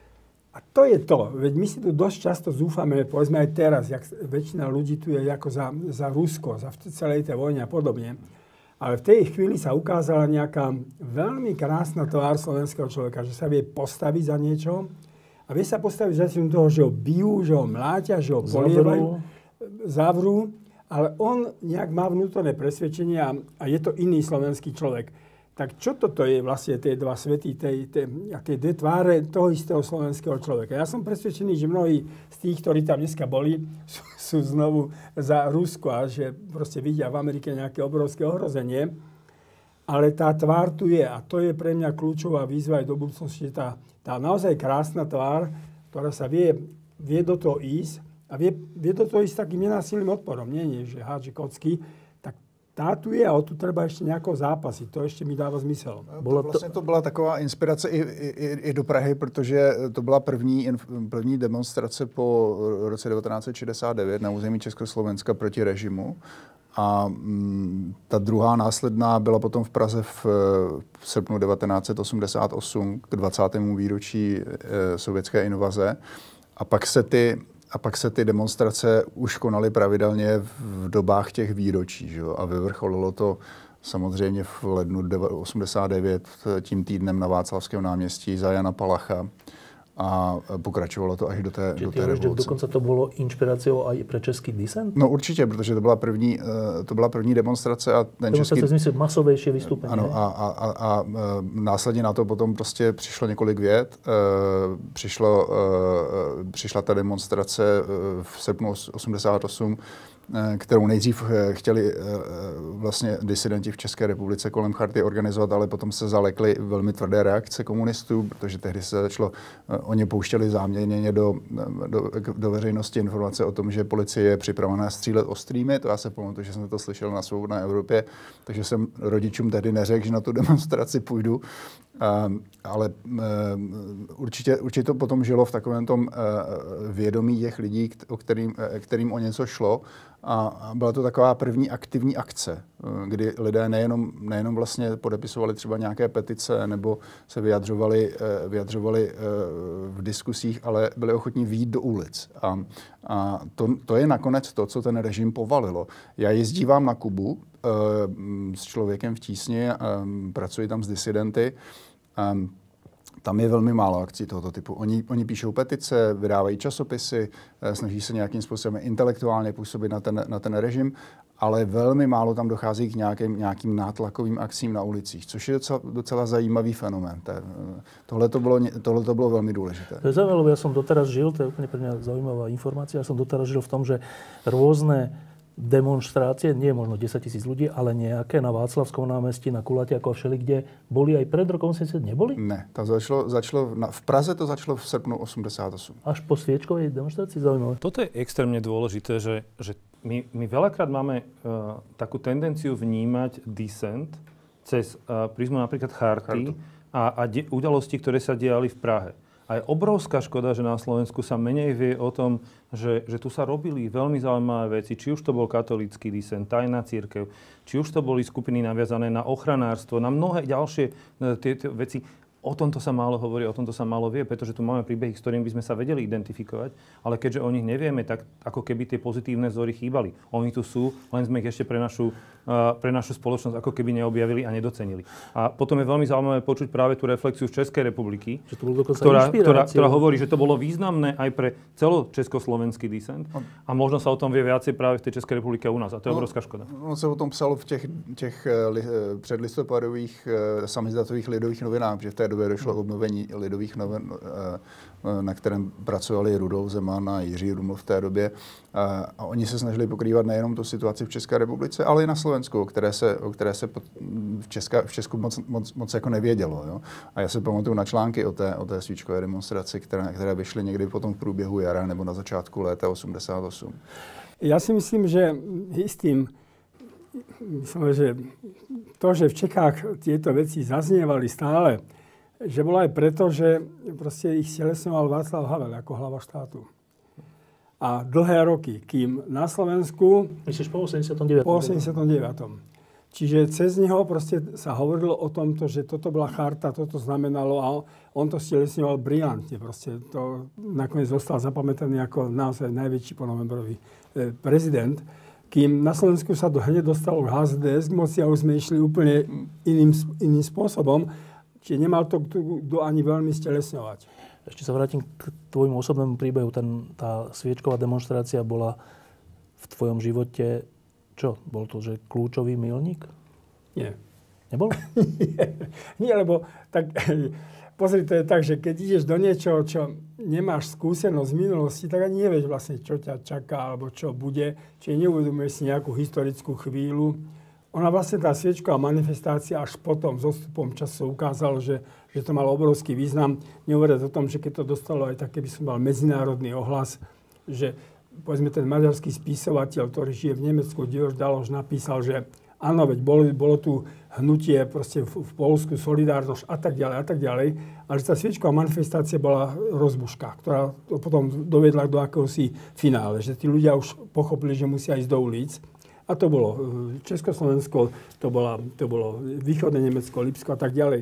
A to je to. Veď my si tu dosť často zúfame, povedzme aj teraz, jak väčšina ľudí tu je ako za, za Rusko, za celej tej vojne a podobne. Ale v tej chvíli sa ukázala nejaká veľmi krásna tvár slovenského človeka, že sa vie postaviť za niečo a vie sa postaviť za toho, že ho bijú, že ho mlátia, že ho polievajú, zavrú, ale on nejak má vnútorné presvedčenie a, a je to iný slovenský človek. Tak čo toto je vlastne tie dva svety, tej, tej, tie dve tváre toho istého slovenského človeka? Ja som presvedčený, že mnohí z tých, ktorí tam dneska boli, sú, sú znovu za Rusko a že proste vidia v Amerike nejaké obrovské ohrozenie. Ale tá tvár tu je a to je pre mňa kľúčová výzva aj do budúcnosti, tá, tá naozaj krásna tvár, ktorá sa vie, vie do toho ísť a vie, vie do toho ísť takým nenásilným odporom. Nie, nie, že hádže kocky. Tá tu je a o tu treba ešte nejako zápasiť. To ešte mi dáva zmysel. Bylo to, vlastně to byla taková inspirace i, i, i do Prahy, protože to byla první, první demonstrace po roce devatenáct set šedesát devět na území Československa proti režimu. A mm, ta druhá následná byla potom v Praze v, v srpnu devatenáct set osmdesát osm k dvacátému výročí e, sovětské invaze. A pak se ty A pak se ty demonstrace už konaly pravidelně v dobách těch výročí. Že? A vyvrcholilo to samozřejmě v lednu osmdesát devět tím týdnem na Václavském náměstí za Jana Palacha. A pokračovalo to až do té, do té revoluce. Že dokonce to bylo inspirací i pro český disent? No určitě, protože to byla první, to byla první demonstrace a ten český... český... To v smyslu masovější vystoupení. Ano, a, a, a, a následně na to potom prostě přišlo několik vět. Přišlo, přišla ta demonstrace v srpnu osmdesát osm, kterou nejdřív chtěli vlastně disidenti v České republice kolem charty organizovat, ale potom se zalekly velmi tvrdé reakce komunistů, protože tehdy se začalo, oni pouštěli záměrně do, do, do veřejnosti informace o tom, že policie je připravená střílet ostrými. To já se pamatuju, že jsem to slyšel na Svobodné Evropě, takže jsem rodičům tehdy neřekl, že na tu demonstraci půjdu. Um, ale um, určitě, určitě to potom žilo v takovém tom uh, vědomí těch lidí, o kterým, kterým o něco šlo. A, a byla to taková první aktivní akce, kdy lidé nejenom, nejenom vlastně podepisovali třeba nějaké petice nebo se vyjadřovali, vyjadřovali v diskusích, ale byli ochotní vyjít do ulic. A, a to, to je nakonec to, co ten režim povalilo. Já jezdívám na Kubu s člověkem v tísni, pracuji tam s disidenty. Tam je velmi málo akcí tohoto typu. Oni, oni píšou petice, vydávají časopisy, snaží se nějakým způsobem intelektuálně působit na ten, na ten režim, ale velmi málo tam dochází k nějakým, nějakým nátlakovým akcím na ulicích, což je docela, docela zajímavý fenomén. Tohle to bylo, tohle to bylo velmi důležité. To je zaujímavé, lebo ja som doteraz žil, to je úplne pre mňa zaujímavá informácia, ja som doteraz žil v tom, že rôzne demonštrácie, nie možno desaťtisíc ľudí, ale nejaké na Václavskom námestí, na Kulatiaku a všelikde, boli aj pred rokom osemdesiat neboli? Ne, to začalo, začalo na, v Praze to začalo v srpnu osmdesát osm. Až po sviečkovej demonstrácii? Zaujímavé. Toto je extrémne dôležité, že, že my, my veľakrát máme uh, takú tendenciu vnímať dissent cez uh, prízmu napríklad charty a, a de, udalosti, ktoré sa diali v Prahe. A je obrovská škoda, že na Slovensku sa menej vie o tom, že, že tu sa robili veľmi zaujímavé veci. Či už to bol katolícky disent, tajná cirkev, či už to boli skupiny naviazané na ochranárstvo, na mnohé ďalšie tieto veci. O tomto sa málo hovorí, o tomto sa málo vie, pretože tu máme príbehy, s ktorými by sme sa vedeli identifikovať, ale keďže o nich nevieme, tak ako keby tie pozitívne vzory chýbali. Oni tu sú, len sme ich ešte pre našu, uh, pre našu spoločnosť ako keby neobjavili a nedocenili. A potom je veľmi zaujímavé počuť práve tú reflexiu z Českej republiky, ktorá, ktorá, ktorá hovorí, že to bolo významné aj pre celočeskoslovenský disent a možno sa o tom vie viacej práve v tej Českej republike u nás a to je no, obrovská škoda. On se o tom psalo v těch, těch li, předlistopadových samizdatových lidových novinách, že v té době došlo k obnovení lidových novin, na kterém pracovali Rudolf Zeman a Jiří Ruml v té době. A oni se snažili pokrývat nejenom tu situaci v České republice, ale i na Slovensku, o které se, o které se v, Česka, v Česku moc, moc, moc jako nevědělo. Jo? A já se pamatuju na články o té, o té svíčkové demonstraci, které, které vyšly někdy potom v průběhu jara nebo na začátku léta osmdesát osm. Já si myslím, že istým myslím, že to, že v Čechách tieto veci zaznievali stále, že bolo aj preto, že proste ich stelesňoval Václav Havel ako hlava štátu. A dlhé roky, kým na Slovensku... Myslíš po osemdesiatom deviatom Po osemdesiatom deviatom Čiže cez neho proste sa hovorilo o tomto, že toto bola charta, toto znamenalo a on to stelesňoval brilantne. Proste to nakoniec zostal zapamätaný ako naozaj najväčší ponovembrový prezident. Kým na Slovensku sa do hneď dostalo há zet dé es k moci a už sme išli úplne iným, iným spôsobom, čiže nemal to kto ani veľmi stelesňovať. Ešte sa vrátim k tvojmu osobnému príbehu. Ten, tá sviečková demonštrácia bola v tvojom živote, čo? Bol to, že kľúčový milník? Nie. Nebol? Nie, nie, lebo tak, pozri, to je tak, že keď ideš do niečoho, čo nemáš skúsenosť z minulosti, tak ani nevieš vlastne, čo ťa čaká, alebo čo bude. Čiže neuvedomuješ si nejakú historickú chvíľu. Ona vlastne, tá sviečková manifestácia až potom, s odstupom času ukázalo, že, že to malo obrovský význam. Nehovoriac o tom, že keď to dostalo aj také, by som mal medzinárodný ohlas, že povedzme ten maďarský spisovateľ, ktorý žije v Nemecku, Georg Daloš, napísal, že áno, veď bolo, bolo tu hnutie proste v, v Poľsku, solidárnosť a tak ďalej a tak ďalej, ale že tá sviečková manifestácia bola rozbuška, ktorá to potom dovedla do akéhosi finále, že tí ľudia už pochopili, že musia ísť do ulic. A to bolo Československo, to, bola, to bolo východné Nemecko, Lipsko a tak ďalej.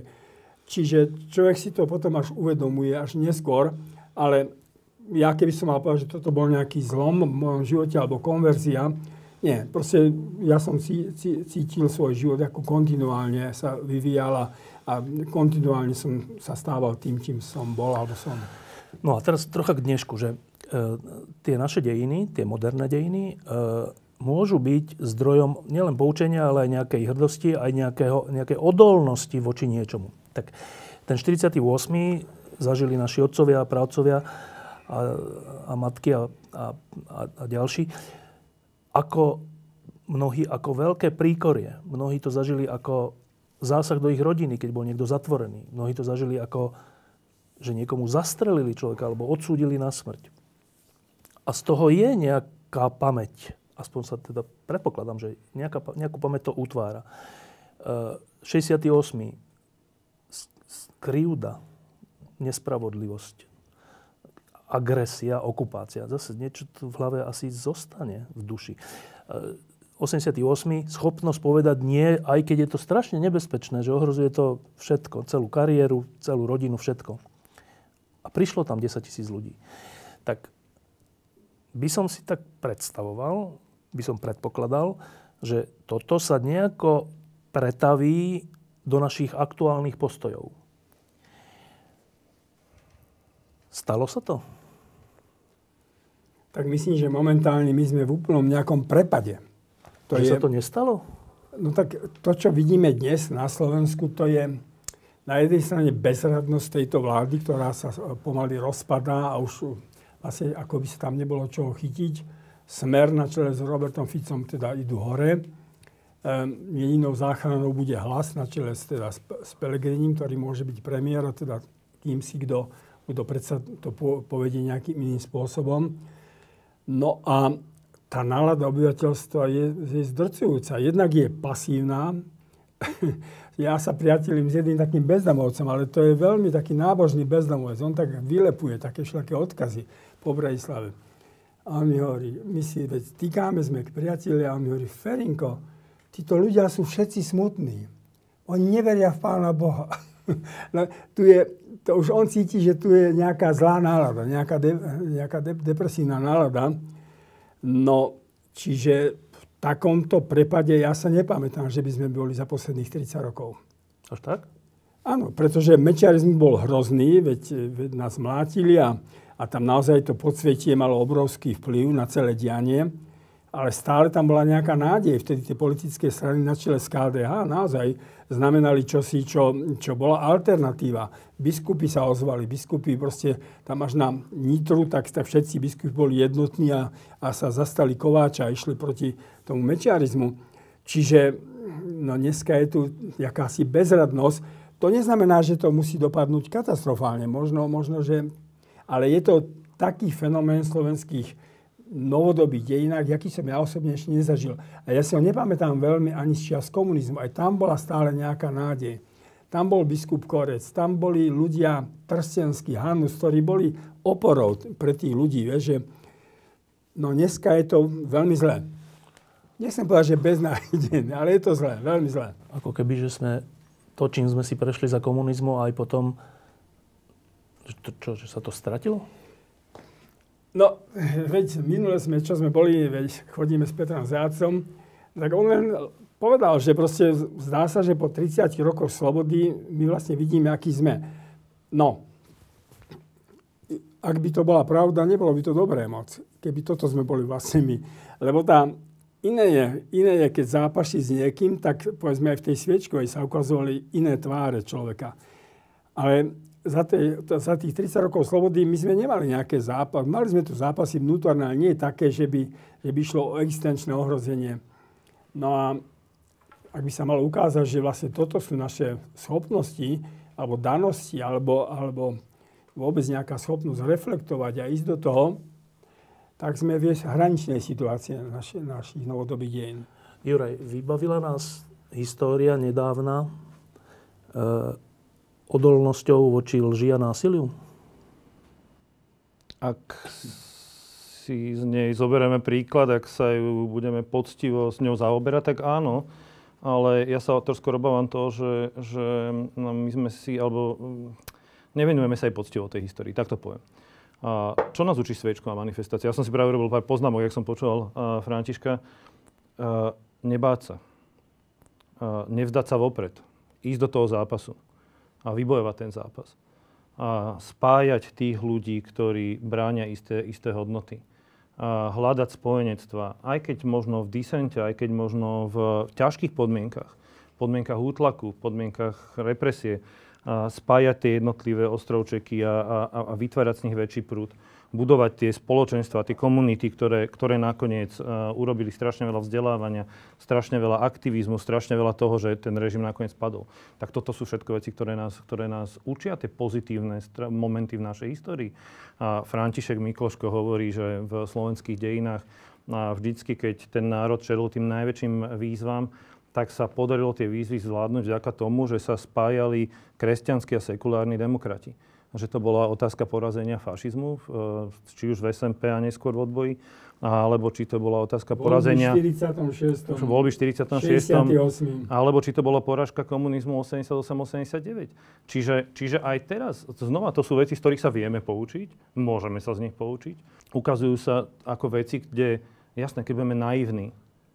Čiže človek si to potom až uvedomuje, až neskôr, ale ja keby som mal povedať, že toto bol nejaký zlom v mojom živote alebo konverzia, nie, proste ja som cítil svoj život, ako kontinuálne sa vyvíjala a kontinuálne som sa stával tým, čím som bol alebo som. No a teraz trocha k dnešku, že e, tie naše dejiny, tie moderné dejiny, e, môžu byť zdrojom nielen poučenia, ale aj nejakej hrdosti, aj nejakého, nejakej odolnosti voči niečomu. Tak ten štyridsiaty ôsmy zažili naši otcovia a právcovia a, a matky a, a, a ďalší ako mnohí ako veľké príkorie. Mnohí to zažili ako zásah do ich rodiny, keď bol niekto zatvorený. Mnohí to zažili ako, že niekomu zastrelili človeka alebo odsúdili na smrť. A z toho je nejaká pamäť. Aspoň sa teda predpokladám, že nejaká, nejakú pamäť to utvára. šesťdesiaty ôsmy Krivda, nespravodlivosť, agresia, okupácia. Zase niečo tu v hlave asi zostane v duši. osemdesiaty ôsmy schopnosť povedať nie, aj keď je to strašne nebezpečné, že ohrozuje to všetko, celú kariéru, celú rodinu, všetko. A prišlo tam desaťtisíc ľudí. Tak by som si tak predstavoval, by som predpokladal, že toto sa nejako pretaví do našich aktuálnych postojov. Stalo sa to? Tak myslím, že momentálne my sme v úplnom nejakom prepade. To že je, sa to nestalo? No tak to, čo vidíme dnes na Slovensku, to je na jednej strane bezradnosť tejto vlády, ktorá sa pomaly rozpadá a už vlastne ako by sa tam nebolo čoho chytiť. Smer na čele s Robertom Ficom teda idú hore. Um, jedinou záchranou bude Hlas na čele s, teda, s Pelegrinim, ktorý môže byť premiér, a teda kým si kto, kto predsa to po, povedie nejakým iným spôsobom. No a tá nálada obyvateľstva je, je zdrcujúca. Jednak je pasívna. Ja sa priateľím s jedným takým bezdomovcom, ale to je veľmi taký nábožný bezdomovec. On tak vylepuje také všelaké odkazy po Bratislave. A on mi hovorí, my si veď týkáme sme k priatelia, a on mi hovorí, Ferinko, títo ľudia sú všetci smutní. Oni neveria v Pána Boha. No, tu je, to už on cíti, že tu je nejaká zlá nálada, nejaká, de, nejaká de, depresívna nálada. No, čiže v takomto prepade ja sa nepamätám, že by sme boli za posledných tridsať rokov. Až tak? Áno, pretože mečiarizmus bol hrozný, veď, veď nás mlátili a A tam naozaj to podsvetie malo obrovský vplyv na celé dianie. Ale stále tam bola nejaká nádej. Vtedy tie politické strany na čele z ká dé há naozaj znamenali čosi, čo, čo bola alternatíva. Biskupy sa ozvali. Biskupy proste tam až na Nitru, tak, tak všetci biskupy boli jednotní a, a sa zastali Kováča a išli proti tomu mečiarizmu. Čiže no dneska je tu jakási bezradnosť. To neznamená, že to musí dopadnúť katastrofálne. Možno, možno že... Ale je to taký fenomén slovenských novodobých dejinách, aký som ja osobne ešte nezažil. A ja si ho nepamätám veľmi ani z čias komunizmu. Aj tam bola stále nejaká nádej. Tam bol biskup Korec, tam boli ľudia Trstenský, Hanus, ktorí boli oporou pre tých ľudí. Vieš, že no dneska je to veľmi zlé. Nechcem povedať, že beznádejné, ale je to zlé, veľmi zlé. Ako keby, že sme to, čím sme si prešli za komunizmu, aj potom, to, čo, že sa to stratilo? No, veď minule sme, čo sme boli, veď chodíme s Petrom Zácom, tak on len povedal, že proste zdá sa, že po tridsiatich rokoch slobody my vlastne vidíme, aký sme. No, ak by to bola pravda, nebolo by to dobré moc, keby toto sme boli vlastne my. Lebo tá iné je, iné je, keď zápaší s niekým, tak povedzme aj v tej Sviečkovej sa ukazovali iné tváre človeka. Ale za, tej, za tých tridsať rokov slobody my sme nemali nejaké zápasy. Mali sme tu zápasy vnútorné, ale nie také, že by, že by šlo o existenčné ohrozenie. No a ak by sa malo ukázať, že vlastne toto sú naše schopnosti, alebo danosti, alebo, alebo vôbec nejaká schopnosť reflektovať a ísť do toho, tak sme v hraničnej situácii naši, našich novodobých dejín. Juraj, vybavila nás história nedávna e, odolnosťou voči lži a násiliu? Ak si z nej zoberieme príklad, ak sa ju budeme poctivo s ňou zaoberať, tak áno. Ale ja sa trošku obávam toho, že, že no, my sme si, alebo nevenujeme sa aj poctivo tej histórii, tak to poviem. A čo nás učí Sviečková manifestácia? Ja som si práve robil pár poznámok, jak som počúval uh, Františka. Uh, nebáť sa. Uh, nevzdať sa vopred. Ísť do toho zápasu. A vybojovať ten zápas. A spájať tých ľudí, ktorí bránia isté, isté hodnoty. A hľadať spojenectva, aj keď možno v disente, aj keď možno v ťažkých podmienkach, podmienkach útlaku, podmienkach represie, a spájať tie jednotlivé ostrovčeky a, a, a vytvárať z nich väčší prúd. Budovať tie spoločenstva, tie komunity, ktoré, ktoré nakoniec uh, urobili strašne veľa vzdelávania, strašne veľa aktivizmu, strašne veľa toho, že ten režim nakoniec padol. Tak toto sú všetko veci, ktoré nás, ktoré nás učia, tie pozitívne stra- momenty v našej histórii. A František Mikloško hovorí, že v slovenských dejinách a vždycky, keď ten národ čelil tým najväčším výzvam, tak sa podarilo tie výzvy zvládnuť vďaka tomu, že sa spájali kresťanskí a sekulárni demokrati. Že to bola otázka porazenia fašizmu, či už v es em pé a neskôr v odboji, alebo či to bola otázka porazenia... Voľby štyridsiatom šiestom Voľby štyridsiatom šiestom šesťdesiatom ôsmom Alebo či to bola porážka komunizmu osemdesiatosem osemdesiatdeväť. Čiže, čiže aj teraz, znova, to sú veci, z ktorých sa vieme poučiť, môžeme sa z nich poučiť. Ukazujú sa ako veci, kde, jasné, keď budeme naivní,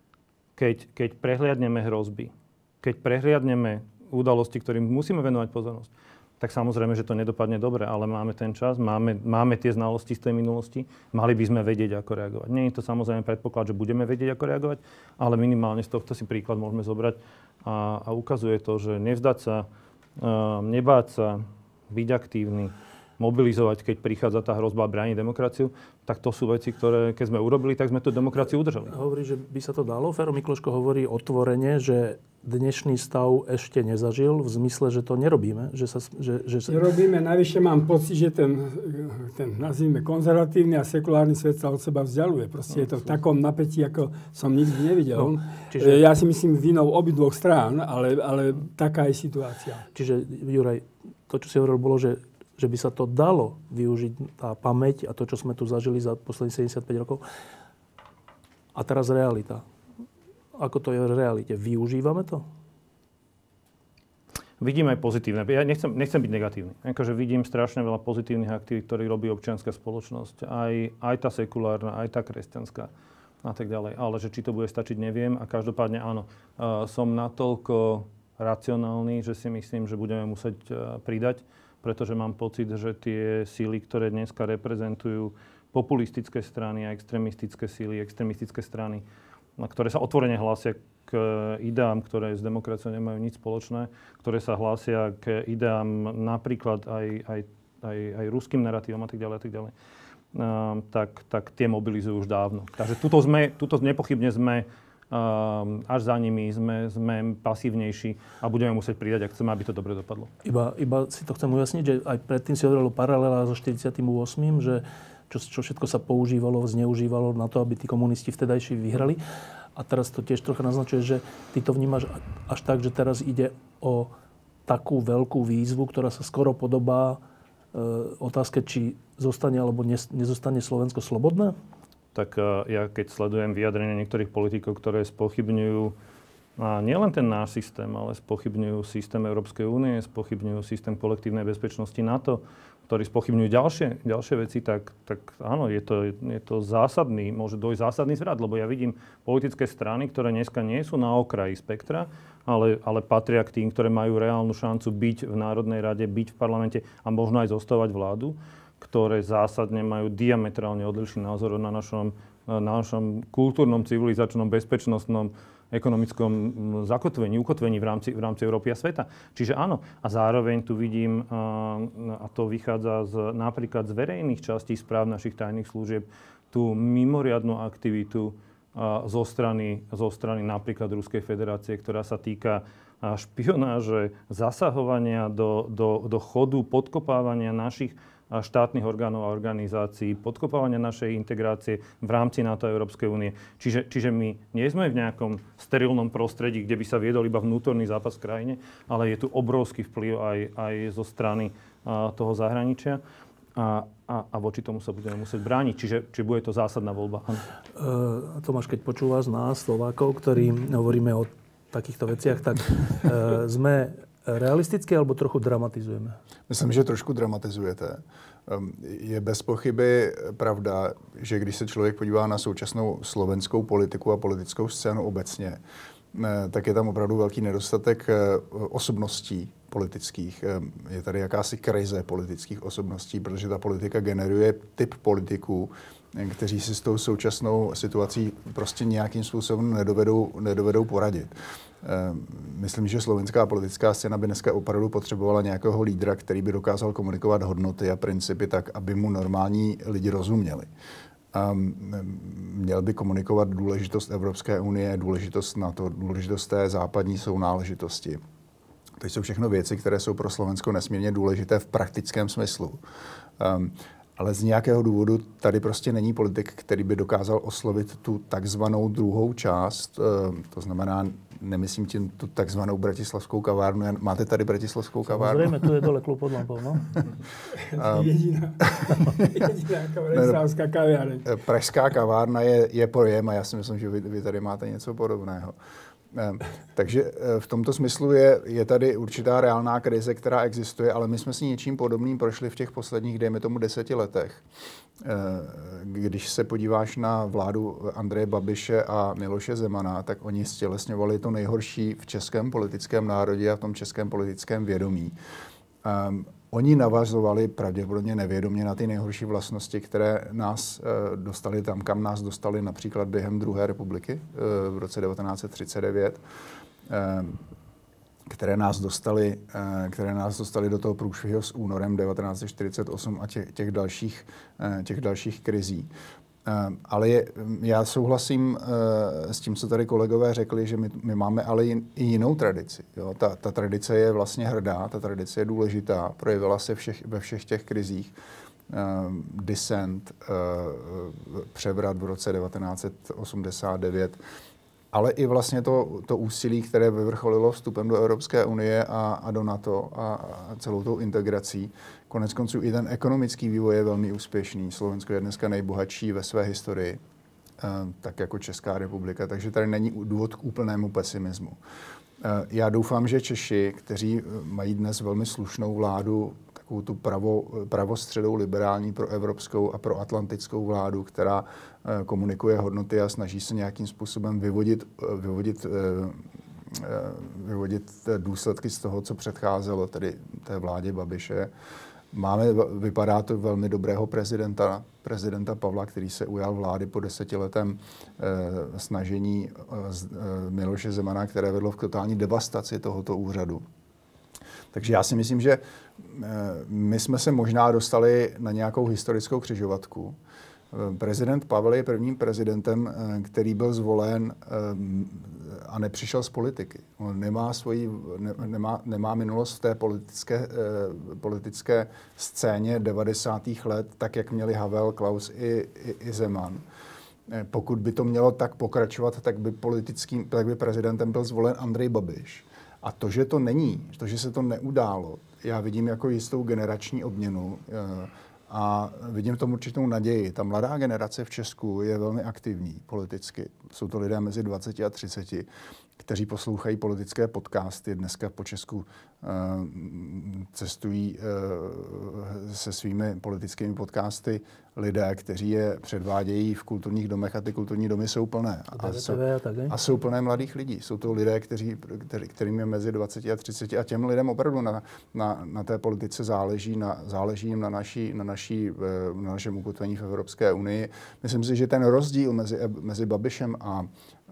keď, keď prehliadneme hrozby, keď prehliadneme udalosti, ktorým musíme venovať pozornosť, tak samozrejme, že to nedopadne dobre, ale máme ten čas, máme, máme tie znalosti z tej minulosti, mali by sme vedieť, ako reagovať. Nie je to samozrejme predpoklad, že budeme vedieť, ako reagovať, ale minimálne z tohto si príklad môžeme zobrať a, a ukazuje to, že nevzdať sa, uh, nebáť sa, byť aktívny, mobilizovať, keď prichádza tá hrozba a brániť demokraciu, tak to sú veci, ktoré keď sme urobili, tak sme tú demokraciu udržali. Hovorí, že by sa to dalo. Fero Mikloško hovorí otvorene, že dnešný stav ešte nezažil, v zmysle, že to nerobíme. Že sa, že, že sa... Nerobíme, najvyššie mám pocit, že ten, ten nazvime, konzervatívny a sekulárny svet sa od seba vzdialuje. Proste no, je to v takom napätí, ako som nikdy nevidel. No, čiže... Ja si myslím vinou obidvoch strán, ale, ale taká je situácia. Čiže, Juraj, to, čo si hovoril, bolo, že že by sa to dalo využiť, tá pamäť a to, čo sme tu zažili za posledných sedemdesiatpäť rokov. A teraz realita. Ako to je v realite? Využívame to? Vidím aj pozitívne. Ja nechcem, nechcem byť negatívny. Akože vidím strašne veľa pozitívnych aktivít, ktoré robí občianska spoločnosť. Aj, aj tá sekulárna, aj tá kresťanská a tak ďalej. Ale že či to bude stačiť, neviem. A každopádne áno, uh, som natoľko racionálny, že si myslím, že budeme musieť uh, pridať, pretože mám pocit, že tie síly, ktoré dneska reprezentujú populistické strany a extrémistické síly, extrémistické strany, ktoré sa otvorene hlásia k ideám, ktoré s demokraciou nemajú nič spoločné, ktoré sa hlásia k ideám napríklad aj, aj, aj, aj ruským narratívom a tak ďalej, a tak ďalej, um, tak, tak tie mobilizujú už dávno. Takže tuto, sme, tuto nepochybne sme Um, až za nimi, sme, sme pasívnejší a budeme musieť pridať, ak chceme, aby to dobre dopadlo. Iba, iba si to chcem ujasniť, že aj predtým si hovoril o paralela so štyridsiatym ôsmym, že čo, čo všetko sa používalo, zneužívalo na to, aby tí komunisti vtedajší vyhrali. A teraz to tiež trocha naznačuje, že ty to vnímaš až tak, že teraz ide o takú veľkú výzvu, ktorá sa skoro podobá e, otázke, či zostane alebo ne, nezostane Slovensko slobodné? Tak ja keď sledujem vyjadrenia niektorých politikov, ktoré spochybňujú a nielen ten náš systém, ale spochybňujú systém Európskej únie, spochybňujú systém kolektívnej bezpečnosti NATO, ktorí spochybňujú ďalšie, ďalšie veci, tak, tak áno, je to, je to zásadný, môže dojsť zásadný zvrat, lebo ja vidím politické strany, ktoré dneska nie sú na okraji spektra, ale, ale patria k tým, ktoré majú reálnu šancu byť v Národnej rade, byť v parlamente a možno aj zostávať vládu, ktoré zásadne majú diametrálne odlišný názor na našom, na našom kultúrnom, civilizačnom, bezpečnostnom, ekonomickom zakotvení, ukotvení v rámci, v rámci Európy a sveta. Čiže áno. A zároveň tu vidím, a to vychádza z, napríklad z verejných častí správ našich tajných služieb, tú mimoriadnu aktivitu zo strany, zo strany napríklad Ruskej federácie, ktorá sa týka špionáže, zasahovania do, do, do chodu, podkopávania našich štátnych orgánov a organizácií, podkopávania našej integrácie v rámci NATO a Európskej únie. Čiže, čiže my nie sme v nejakom sterilnom prostredí, kde by sa viedol iba vnútorný zápas v krajine, ale je tu obrovský vplyv aj, aj zo strany a, toho zahraničia. A, a, a voči tomu sa budeme musieť brániť. Čiže, či bude to zásadná voľba? Uh, Tomáš, keď počúvaš nás, Slovákov, ktorí hovoríme o takýchto veciach, tak uh, sme realisticky alebo trochu dramatizujeme? Myslím, že trošku dramatizujete. Je bez pochyby pravda, že když se člověk podívá na současnou slovenskou politiku a politickou scénu obecně, tak je tam opravdu velký nedostatek osobností politických. Je tady jakási krize politických osobností, protože ta politika generuje typ politiků, kteří si s tou současnou situací prostě nějakým způsobem nedovedou, nedovedou poradit. Myslím, že slovenská politická scéna by dneska opravdu potřebovala nějakého lídra, který by dokázal komunikovat hodnoty a principy tak, aby mu normální lidi rozuměli. Měl by komunikovat důležitost Evropské unie, důležitost NATO, důležitost té západní sounáležitosti. To jsou všechno věci, které jsou pro Slovensko nesmírně důležité v praktickém smyslu. Um, ale z nějakého důvodu tady prostě není politik, který by dokázal oslovit tu takzvanou druhou část, um, to znamená, nemyslím tím tu takzvanou bratislavskou kavárnu. Máte tady bratislavskou kavárnu? Zřejmě, tu je dole Klub pod lampou, no. um, jediná, jediná bratislavská kavárna. Pražská kavárna je, je pojem a já si myslím, že vy, vy tady máte něco podobného. Takže v tomto smyslu je, je tady určitá reálná krize, která existuje, ale my jsme si něčím podobným prošli v těch posledních, dejme tomu, deseti letech. Když se podíváš na vládu Andreje Babiše a Miloše Zemana, tak oni stělesňovali to nejhorší v českém politickém národě a v tom českém politickém vědomí. Um, oni navazovali pravděpodobně nevědomě na ty nejhorší vlastnosti, které nás uh, dostali tam, kam nás dostali například během druhé republiky uh, v roce devatenáct set třicet devět, uh, které nás dostali, uh, které nás dostali do toho průšvihu s únorem devatenáct set čtyřicet osm a těch, těch, dalších, uh, těch dalších krizí. Uh, ale je, já souhlasím uh, s tím, co tady kolegové řekli, že my, my máme ale jin, i jinou tradici. Jo? Ta, ta tradice je vlastně hrdá, ta tradice je důležitá, projevila se všech, ve všech těch krizích. Uh, Dissent, uh, převrat v roce devatenáct set osmdesát devět, ale i vlastně to, to úsilí, které vyvrcholilo vstupem do Evropské unie a, a do NATO a, a celou tou integrací. Konec konců i ten ekonomický vývoj je velmi úspěšný. Slovensko je dneska nejbohatší ve své historii, tak jako Česká republika, takže tady není důvod k úplnému pesimismu. Já doufám, že Češi, kteří mají dnes velmi slušnou vládu, takovou tu pravo, pravostředou liberální proevropskou a proatlantickou vládu, která komunikuje hodnoty a snaží se nějakým způsobem vyvodit, vyvodit, vyvodit důsledky z toho, co předcházelo tedy té vládě Babiše. Máme, vypadá to velmi dobrého prezidenta, prezidenta Pavla, který se ujal vlády po desetiletém eh, snažení eh, Miloše Zemana, které vedlo k totální devastaci tohoto úřadu. Takže já si myslím, že eh, my jsme se možná dostali na nějakou historickou křižovatku, Prezident Pavel je prvním prezidentem, který byl zvolen a nepřišel z politiky. On nemá, svoji, ne, nemá, nemá minulost v té politické, politické scéně devadesátých let, tak jak měli Havel, Klaus i, i, i Zeman. Pokud by to mělo tak pokračovat, tak by, politickým, tak by prezidentem byl zvolen Andrej Babiš. A to, že to není, to, že se to neudálo, já vidím jako jistou generační obměnu a vidím tomu určitou naději. Ta mladá generace v Česku je velmi aktivní politicky. Jsou to lidé mezi dvaceti a třiceti, kteří poslouchají politické podcasty. Dneska po Česku uh, cestují uh, se svými politickými podcasty lidé, kteří je předvádějí v kulturních domech a ty kulturní domy jsou plné. A jsou, a jsou plné mladých lidí. Jsou to lidé, kteří, který, kterým je mezi dvaceti a třiceti a těm lidem opravdu na, na, na té politice záleží, na, záleží jim na, naší, na, naší, na našem ukotvení v Evropské unii. Myslím si, že ten rozdíl mezi, mezi Babišem a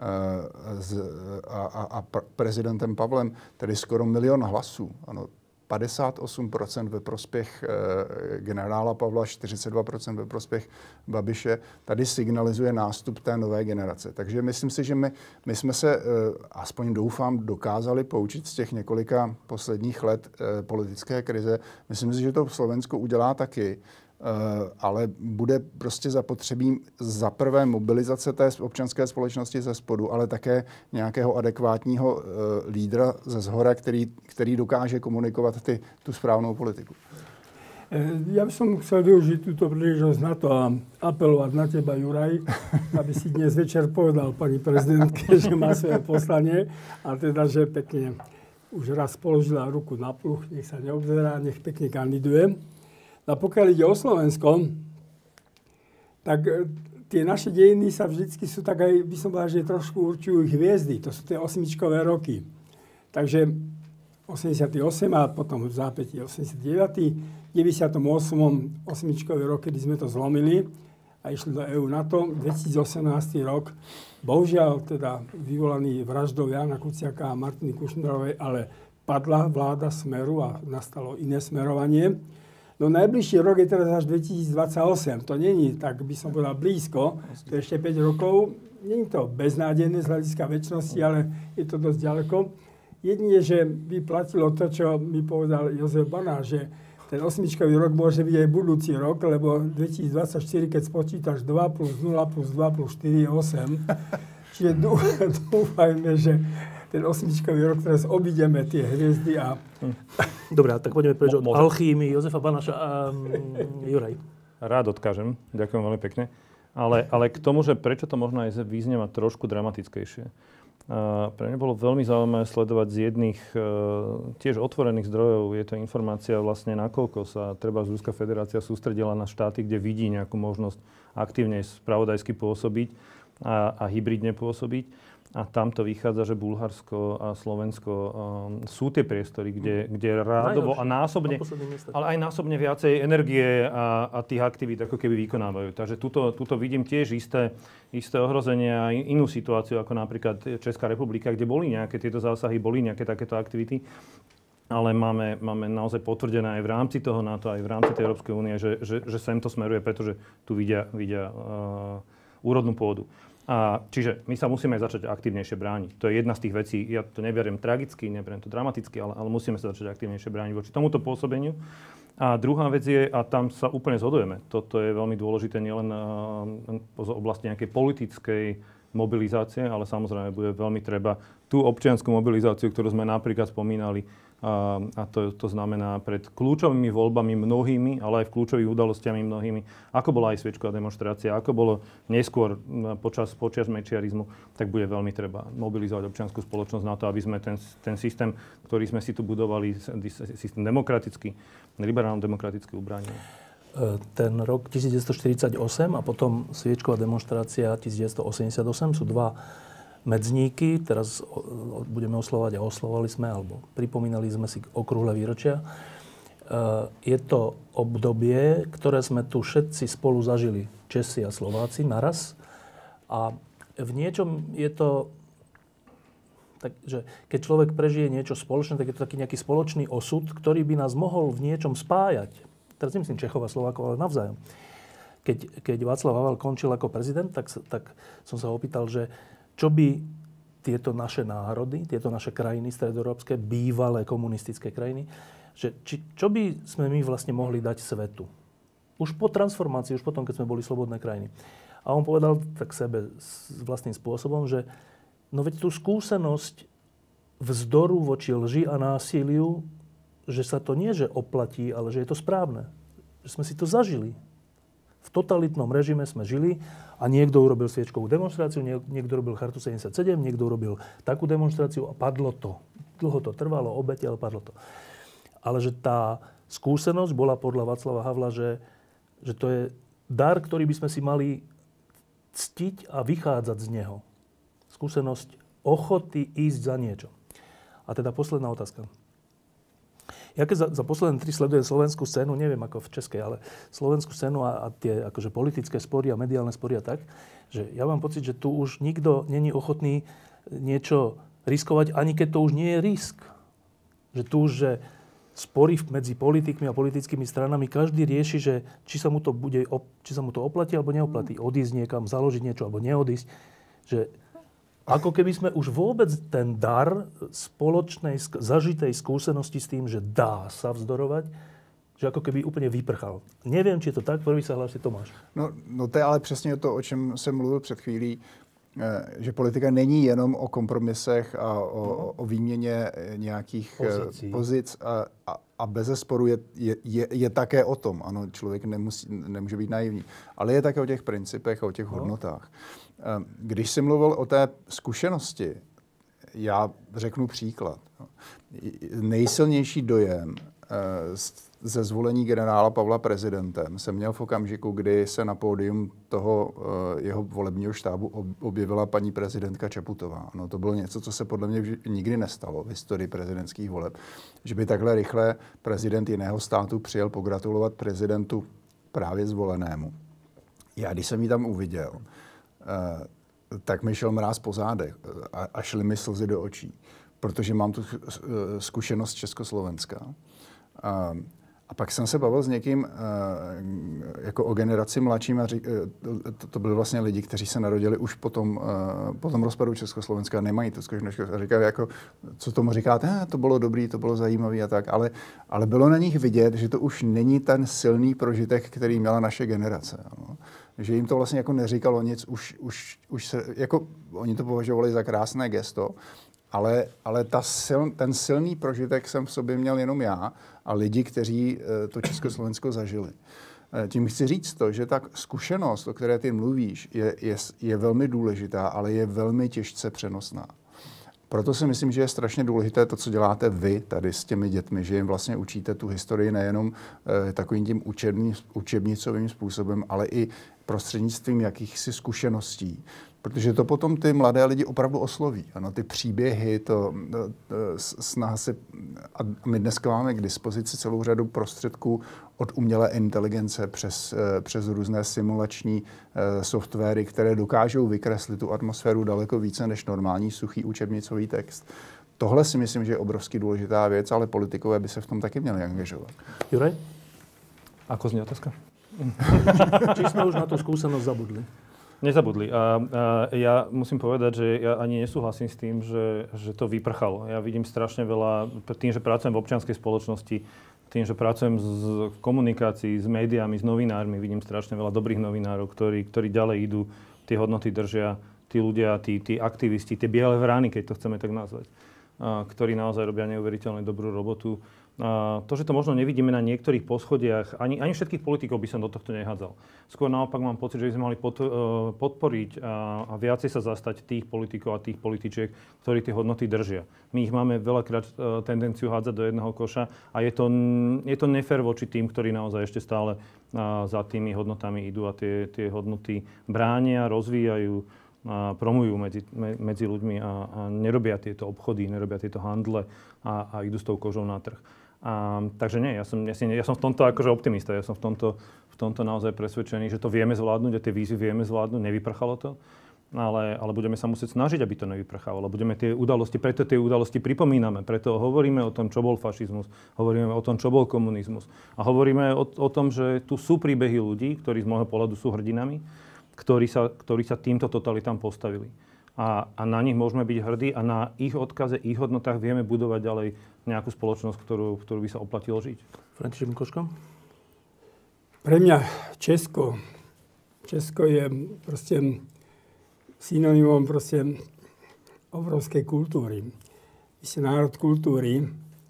A, a, a prezidentem Pavlem, tedy skoro milion hlasů, ano, padesát osm procent ve prospěch e, generála Pavla, čtyřicet dva procent ve prospěch Babiše, tady signalizuje nástup té nové generace. Takže myslím si, že my, my jsme se, e, aspoň doufám, dokázali poučit z těch několika posledních let e, politické krize. Myslím si, že to Slovensko udělá taky. Uh, ale bude prostě zapotřebí za prvé mobilizace té občanské společnosti ze spodu, ale také nějakého adekvátního uh, lídra ze zhora, který, který dokáže komunikovat ty, tu správnou politiku. Ja by som chcel využiť túto príležitosť na to a apelovať na teba, Juraj, aby si dnes večer povedal pani prezidentke, že má svoje poslanie a teda, že pekne už raz položila ruku na pluch, nech sa neobzerá, nech pekne kandiduje. A pokiaľ ide o Slovensko, tak tie naše dejiny sa vždycky sú tak aj, by som povedal, že trošku určujú hviezdy. To sú tie osmičkové roky. Takže osemdesiatosem a potom v zápätí osemdesiatdeväť. V deväťdesiatom ôsmom osmičkové rok, kedy sme to zlomili a išli do é ú NATO. dvetisícosemnásty rok, bohužiaľ teda vyvolaný vraždou Jána Kuciaka a Martiny Kušnírovej, ale padla vláda Smeru a nastalo iné smerovanie. No najbližší rok je teraz až dvetisícdvadsaťosem. To není, tak by som povedal, blízko. To je ešte päť rokov. Není to beznádejné z hľadiska večnosti, ale je to dosť ďaleko. Jedine, že by platilo to, čo mi povedal Jozef Banár, že ten osmičkový rok môže byť aj budúci rok, lebo dvetisícdvadsaťštyri, keď spočítaš dva plus nula plus dva plus štyri je osem. Čiže dúfajme, že ten osmičkový rok teraz obídeme tie hviezdy a... Dobre, tak poďme preč od alchýmy Jozefa Banáša a um, Juraj. Rád odkážem, ďakujem veľmi pekne. Ale, ale k tomu, že prečo to možno aj vyznieva trošku dramatickejšie. Uh, pre mňa bolo veľmi zaujímavé sledovať z jedných uh, tiež otvorených zdrojov. Je to informácia vlastne, nakoľko sa treba Ruská federácia sústredila na štáty, kde vidí nejakú možnosť aktívne spravodajsky pôsobiť a, a hybridne pôsobiť. A tam to vychádza, že Bulharsko a Slovensko um, sú tie priestory, kde, kde rádovo a násobne, ale aj násobne viacej energie a, a tých aktivít ako keby vykonávajú. Takže tuto, tuto vidím tiež isté, isté ohrozenie a inú situáciu, ako napríklad Česká republika, kde boli nejaké tieto zásahy, boli nejaké takéto aktivity. Ale máme, máme naozaj potvrdené aj v rámci toho NATO, aj v rámci tej Európskej únie, že, že, že sem to smeruje, pretože tu vidia, vidia uh, úrodnú pôdu. A čiže my sa musíme začať aktívnejšie brániť. To je jedna z tých vecí, ja to neberiem tragicky, neberiem to dramaticky, ale, ale musíme sa začať aktívnejšie brániť voči tomuto pôsobeniu. A druhá vec je, a tam sa úplne zhodujeme, toto je veľmi dôležité nielen z oblasti nejakej politickej mobilizácie, ale samozrejme bude veľmi treba tú občiansku mobilizáciu, ktorú sme napríklad spomínali, a, a to, to znamená pred kľúčovými voľbami mnohými, ale aj v kľúčových udalostiami mnohými, ako bola aj sviečková demonštrácia, ako bolo neskôr počas, počas mečiarizmu, tak bude veľmi treba mobilizovať občiansku spoločnosť na to, aby sme ten, ten systém, ktorý sme si tu budovali, systém demokratický, liberálno-demokratický ubránili. Ten rok devätnásťstoštyridsaťosem a potom sviečková demonštrácia devätnásťstoosemdesiatosem sú dva medzníky. Teraz budeme oslovať a oslovali sme, alebo pripomínali sme si okrúhle výročia. Je to obdobie, ktoré sme tu všetci spolu zažili, Česi a Slováci, naraz. A v niečom je to tak, že keď človek prežije niečo spoločné, tak je to taký nejaký spoločný osud, ktorý by nás mohol v niečom spájať. Teraz nemyslím Čechov a Slovákov, ale navzájom. keď, keď Václav Havel končil ako prezident, tak, tak som sa ho opýtal, že čo by tieto naše národy, tieto naše krajiny stredoeurópske, bývalé komunistické krajiny, že či, čo by sme my vlastne mohli dať svetu? Už po transformácii, už potom, keď sme boli slobodné krajiny. A on povedal tak sebe s vlastným spôsobom, že no veď tú skúsenosť vzdoru voči lži a násiliu, že sa to nie, že oplatí, ale že je to správne. Že sme si to zažili. V totalitnom režime sme žili a niekto urobil sviečkovú demonstráciu, niekto robil Chartu sedemdesiatsedem, niekto urobil takú demonstráciu a padlo to. Dlho to trvalo, obete, ale padlo to. Ale že tá skúsenosť bola podľa Václava Havla, že, že to je dar, ktorý by sme si mali ctiť a vychádzať z neho. Skúsenosť ochoty ísť za niečo. A teda posledná otázka. Ja keď za, za posledné tri sledujem slovenskú scénu, neviem ako v českej, ale slovenskú scénu a, a tie akože politické spory a mediálne spory a tak, že ja mám pocit, že tu už nikto není ochotný niečo riskovať, ani keď to už nie je risk. Že tu už, že spory medzi politikmi a politickými stranami, každý rieši, že či sa mu to bude, či sa mu to oplatí alebo neoplatí. Odísť niekam, založiť niečo alebo neodísť. Že ako keby sme už vôbec ten dar spoločnej, zažitej skúsenosti s tým, že dá sa vzdorovať, že ako keby úplně vyprchal. Nevím, či je to tak, prvý se hlásí Tomáš. No, no to je ale přesně to, o čem jsem mluvil před chvílí, že politika není jenom o kompromisech a o, o výměně nějakých Pozicí. pozic a, a, a bezesporu je, je, je, je také o tom. Ano, člověk nemusí, nemůže být naivní, ale je také o těch principech a o těch no. hodnotách. Když jsi mluvil o té zkušenosti, já řeknu příklad. Nejsilnější dojem ze zvolení generála Pavla prezidentem jsem měl v okamžiku, kdy se na pódium toho jeho volebního štábu objevila paní prezidentka Čaputová. No, to bylo něco, co se podle mě nikdy nestalo v historii prezidentských voleb. Že by takhle rychle prezident jiného státu přijel pogratulovat prezidentu právě zvolenému. Já, když jsem ji tam uviděl, tak mi šel mráz po zádech a šly mi slzy do očí, protože mám tu zkušenost Československa. A pak jsem se bavil s někým jako o generaci mladším a řík, to, to byli vlastně lidi, kteří se narodili už po tom, po tom rozpadu Československa a nemají to zkušenost. A říkali, jako, co tomu říkáte, eh, to bylo dobrý, to bylo zajímavý a tak, ale, ale bylo na nich vidět, že to už není ten silný prožitek, který měla naše generace. No. Že jim to vlastně jako neříkalo nic, už, už, už se, jako oni to považovali za krásné gesto, ale, ale ta sil, ten silný prožitek jsem v sobě měl jenom já a lidi, kteří to Československo zažili. Tím chci říct to, že ta zkušenost, o které ty mluvíš, je, je, je velmi důležitá, ale je velmi těžce přenosná. Proto si myslím, že je strašně důležité to, co děláte vy tady s těmi dětmi, že jim vlastně učíte tu historii nejenom eh, takovým tím učební, učebnicovým způsobem, ale i prostřednictvím jakýchsi zkušeností. Protože to potom ty mladé lidi opravdu osloví. Ano, ty příběhy, to, to, to snaha si... A my dneska máme k dispozici celou řadu prostředků od umělé inteligence přes, přes různé simulační uh, softwary, které dokážou vykreslit tu atmosféru daleko více než normální suchý učebnicový text. Tohle si myslím, že je obrovsky důležitá věc, ale politikové by se v tom taky měli angažovat. Juraj? Ako znie otázka? Či sme už na tú skúsenosť zabudli? Nezabudli. A, a ja musím povedať, že ja ani nesúhlasím s tým, že, že to vyprchalo. Ja vidím strašne veľa, tým, že pracujem v občianskej spoločnosti, tým, že pracujem z, v komunikácii s médiami, s novinármi, vidím strašne veľa dobrých novinárov, ktorí, ktorí ďalej idú, tie hodnoty držia, tí ľudia, tí, tí aktivisti, tie biele vrány, keď to chceme tak nazvať, a, ktorí naozaj robia neuveriteľne dobrú robotu. A to, že to možno nevidíme na niektorých poschodiach, ani, ani všetkých politikov by som do tohto nehádzal. Skôr naopak mám pocit, že by sme mali pod, podporiť a, a viacej sa zastať tých politikov a tých političiek, ktorí tie hodnoty držia. My ich máme veľakrát tendenciu hádzať do jedného koša a je to, je to nefér voči tým, ktorí naozaj ešte stále za tými hodnotami idú a tie, tie hodnoty bránia, rozvíjajú, a promujú medzi, medzi ľuďmi a, a nerobia tieto obchody, nerobia tieto handle a, a idú s tou kožou na trh. A, takže nie, ja som, ja, si, ja som v tomto akože optimista, ja som v tomto, v tomto naozaj presvedčený, že to vieme zvládnuť a tie výzvy vieme zvládnuť, nevyprchalo to. ale, ale budeme sa musieť snažiť, aby to nevyprchávalo. Budeme tie udalosti, preto tie udalosti pripomíname, preto hovoríme o tom, čo bol fašizmus, hovoríme o tom, čo bol komunizmus. A hovoríme o, o tom, že tu sú príbehy ľudí, ktorí z môjho pohľadu sú hrdinami, ktorí sa, ktorí sa týmto totalitám postavili. A, a na nich môžeme byť hrdí a na ich odkaze, ich hodnotách vieme budovať ďalej nejakú spoločnosť, ktorú, ktorú by sa oplatilo žiť. František Mikloško? Pre mňa Česko, Česko je proste synonymom proste obrovskej kultúry. Vy ste národ kultúry.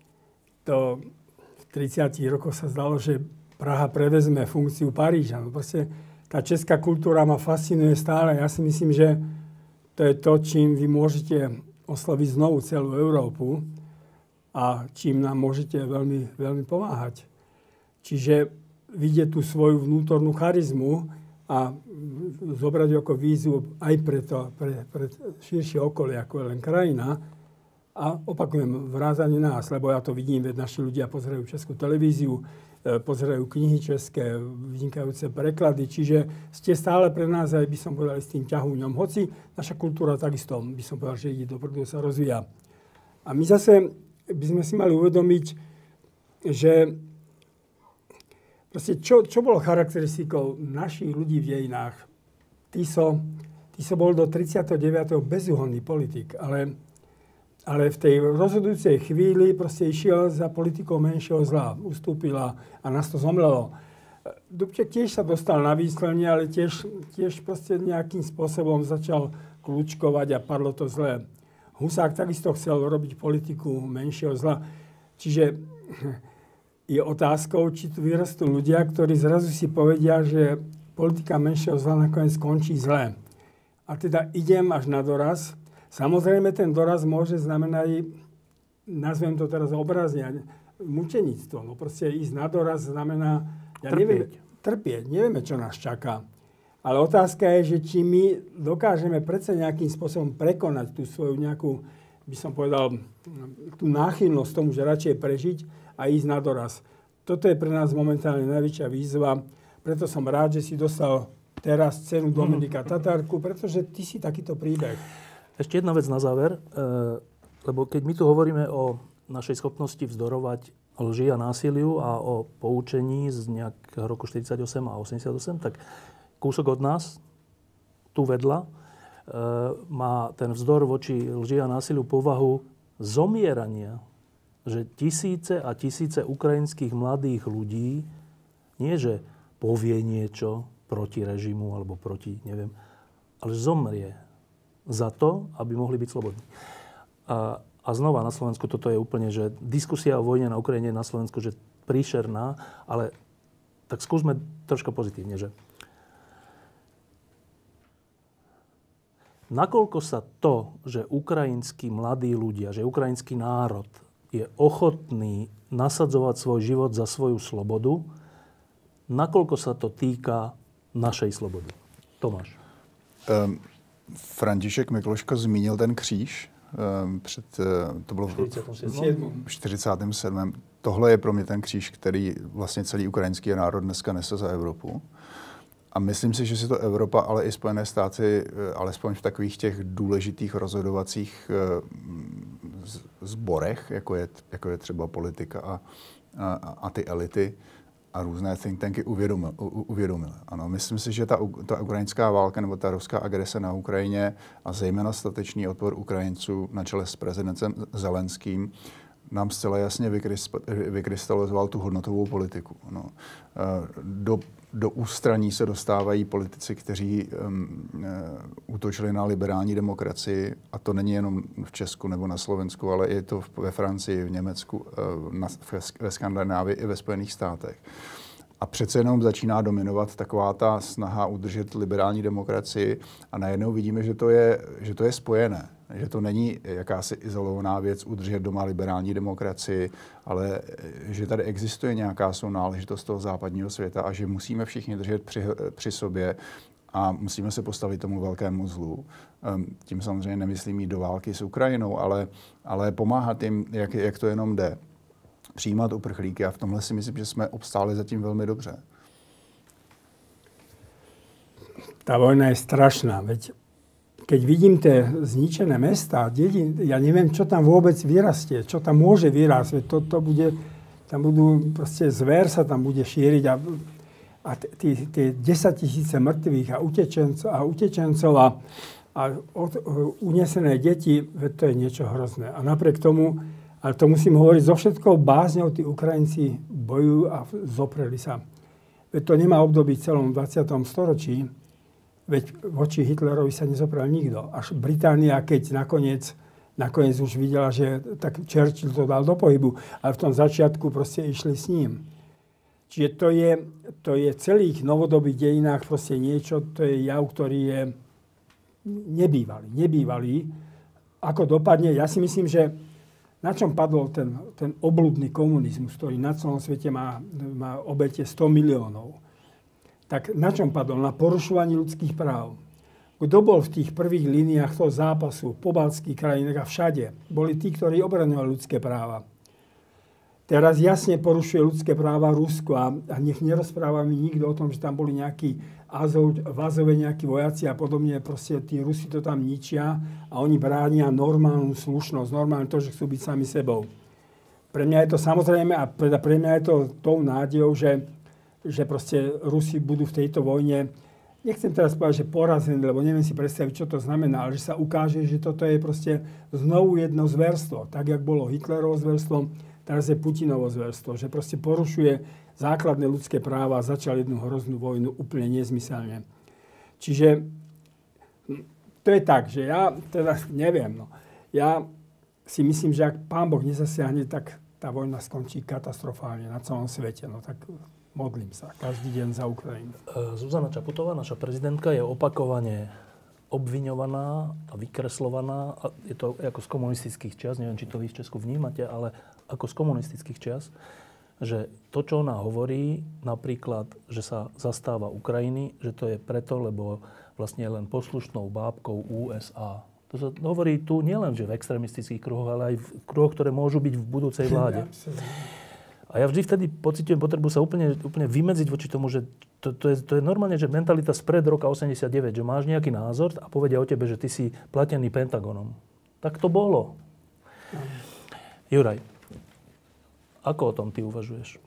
To v tridsiatich rokoch sa zdalo, že Praha prevezme funkciu Paríža. No proste tá česká kultúra ma fascinuje stále. Ja si myslím, že to je to, čím vy môžete osloviť znovu celú Európu a čím nám môžete veľmi, veľmi pomáhať. Čiže vidieť tú svoju vnútornú charizmu a zobrať ako víziu aj pre, to, pre, pre širšie okolie, ako je len krajina. A opakujem, vrázanie nás, lebo ja to vidím, veď naši ľudia pozerajú českú televíziu, pozerajú knihy české, vynikajúce preklady, čiže ste stále pre nás, aj by som povedal, s tým ťahúňom. Hoci naša kultúra takisto, by som povedal, že ide dopredu, sa rozvíja. A my zase by sme si mali uvedomiť, že proste, čo, čo bolo charakteristikou našich ľudí v dejinách? Tiso, Tiso bol do tridsiateho deviateho bezúhonný politik, ale, ale v tej rozhodujúcej chvíli proste išiel za politikou menšieho zla. Ustúpila a nás to zomlelo. Dubček tiež sa dostal na výslenie, ale tiež, tiež proste nejakým spôsobom začal kľúčkovať a padlo to zlé. Husák takisto chcel robiť politiku menšieho zla. Čiže je otázkou, či tu vyrastú ľudia, ktorí zrazu si povedia, že politika menšieho zla nakoniec skončí zle. A teda idem až na doraz. Samozrejme, ten doraz môže znamenať, nazvem to teraz obrazne, mučenictvo. No proste ísť na doraz znamená, ja trpieť. Neviem, trpieť. Nevieme, čo nás čaká. Ale otázka je, že či my dokážeme predsa nejakým spôsobom prekonať tú svoju nejakú, by som povedal, tú náchylnosť tomu, že radšej prežiť a ísť na doraz. Toto je pre nás momentálne najväčšia výzva. Preto som rád, že si dostal teraz cenu Dominika Tatárku, pretože ty si takýto príbeh. Ešte jedna vec na záver, lebo keď my tu hovoríme o našej schopnosti vzdorovať lži a násiliu a o poučení z nejakého roku štyridsaťosem a osemdesiatosem, tak kúsok od nás, tu vedľa, má ten vzdor voči lži a násiliu povahu zomierania, že tisíce a tisíce ukrajinských mladých ľudí nie, že povie niečo proti režimu alebo proti, neviem, ale zomrie za to, aby mohli byť slobodní. A, a znova na Slovensku toto je úplne, že diskusia o vojne na Ukrajine na Slovensku, že príšerná, ale tak skúsme troška pozitívne, že nakoľko sa to, že ukrajinskí mladí ľudia, že ukrajinský národ je ochotný nasadzovať svoj život za svoju slobodu, nakoľko sa to týka našej slobody. Tomáš. Um, František Mikloško zmínil ten kříž. Um, před, to bylo v čtyřicátém sedmém Tohle je pro mě ten kříž, který vlastně celý ukrajinský národ dneska nese za Evropu. A myslím si, že si to Evropa, ale i Spojené státy, alespoň v takových těch důležitých rozhodovacích zborech, jako je, jako je třeba politika a, a, a ty elity a různé think tanky uvědomil, uvědomil. Ano, myslím si, že ta, ta ukrajinská válka nebo ta ruská agrese na Ukrajině a zejména statečný odpor Ukrajinců na čele s prezidentem Zelenským nám zcela jasně vykrystalizoval tu hodnotovou politiku. No. Do, do ústraní se dostávají politici, kteří um, útočili na liberální demokracii, a to není jenom v Česku nebo na Slovensku, ale je to ve Francii, v Německu, na, ve Skandinávii i ve Spojených státech. A přece jenom začíná dominovat taková ta snaha udržet liberální demokracii a najednou vidíme, že to je, že to je spojené. Že to není jakási izolovaná věc udržet doma liberální demokracii, ale že tady existuje nějaká sounáležitost toho západního světa a že musíme všichni držet při, při sobě a musíme se postavit tomu velkému zlu. Tím samozřejmě nemyslím jít do války s Ukrajinou, ale, ale pomáhat jim, jak, jak to jenom jde. Přijímat uprchlíky a v tomhle si myslím, že jsme obstáli zatím velmi dobře. Tá vojna je strašná, veď keď vidím tie zničené mestá, dedin, ja neviem, čo tam vôbec vyrastie, čo tam môže vyrásť. To, to bude, tam budú, proste zver sa tam bude šíriť a, a tie desaťtisíce mŕtvych a utečencov a, utečencov a, a od, unesené deti, to je niečo hrozné. A napriek tomu, ale to musím hovoriť, so všetkou bázňou tí Ukrajinci bojujú a zopreli sa. Veď to nemá období v celom dvadsiatom storočí, veď voči Hitlerovi sa nezoprel nikto. Až Británia, keď nakoniec, nakoniec už videla, že tak Churchill to dal do pohybu, ale v tom začiatku proste išli s ním. Čiže to je, to je v celých novodobých dejinách proste niečo, to je jav, ktorý je nebývalý. Nebývalý. Ako dopadne, ja si myslím, že na čom padol ten, ten obľudný komunizmus, ktorý na celom svete má, má obete sto miliónov. Tak na čom padol? Na porušovaní ľudských práv. Kto bol v tých prvých líniách toho zápasu, po pobaltských krajinách a všade? Boli tí, ktorí obraňovali ľudské práva. Teraz jasne porušuje ľudské práva Rusko a, a nech nerozpráva mi nikto o tom, že tam boli nejakí Azov, v Azove nejakí vojaci a podobne. Proste tí Rusi to tam ničia a oni bránia normálnu slušnosť, normálne to, že chcú byť sami sebou. Pre mňa je to samozrejme a pre, pre mňa je to tou nádejou, že, že proste Rusi budú v tejto vojne, nechcem teraz povedať, že porazení, lebo neviem si predstaviť, čo to znamená, ale že sa ukáže, že toto je proste znovu jedno zverstvo. Tak, jak bolo Hitlerovo zverstvo, teraz je Putinovo zverstvo, že proste porušuje základné ľudské práva a začal jednu hroznú vojnu úplne nezmyselne. Čiže to je tak, že ja teda neviem, no. Ja si myslím, že ak Pán Boh nezasiahne, tak tá vojna skončí katastrofálne na celom svete. No tak modlím sa každý deň za Ukrajinu. Zuzana Čaputová, naša prezidentka, je opakovane obviňovaná a vykreslovaná. A je to ako z komunistických čias, neviem, či to vy v Česku vnímate, ale ako z komunistických čias, že to, čo ona hovorí, napríklad, že sa zastáva Ukrajiny, že to je preto, lebo vlastne je len poslušnou bábkou ú es á. To sa hovorí tu nielen že v extrémistických kruhoch, ale aj v kruhoch, ktoré môžu byť v budúcej vláde. A ja vždy vtedy pociťujem potrebu sa úplne, úplne vymedziť voči tomu, že to, to, je, to je normálne, že mentalita spred roka osemdesiatdeväť, že máš nejaký názor a povedia o tebe, že ty si platený Pentagonom. Tak to bolo. Juraj, ako o tom ty uvažuješ?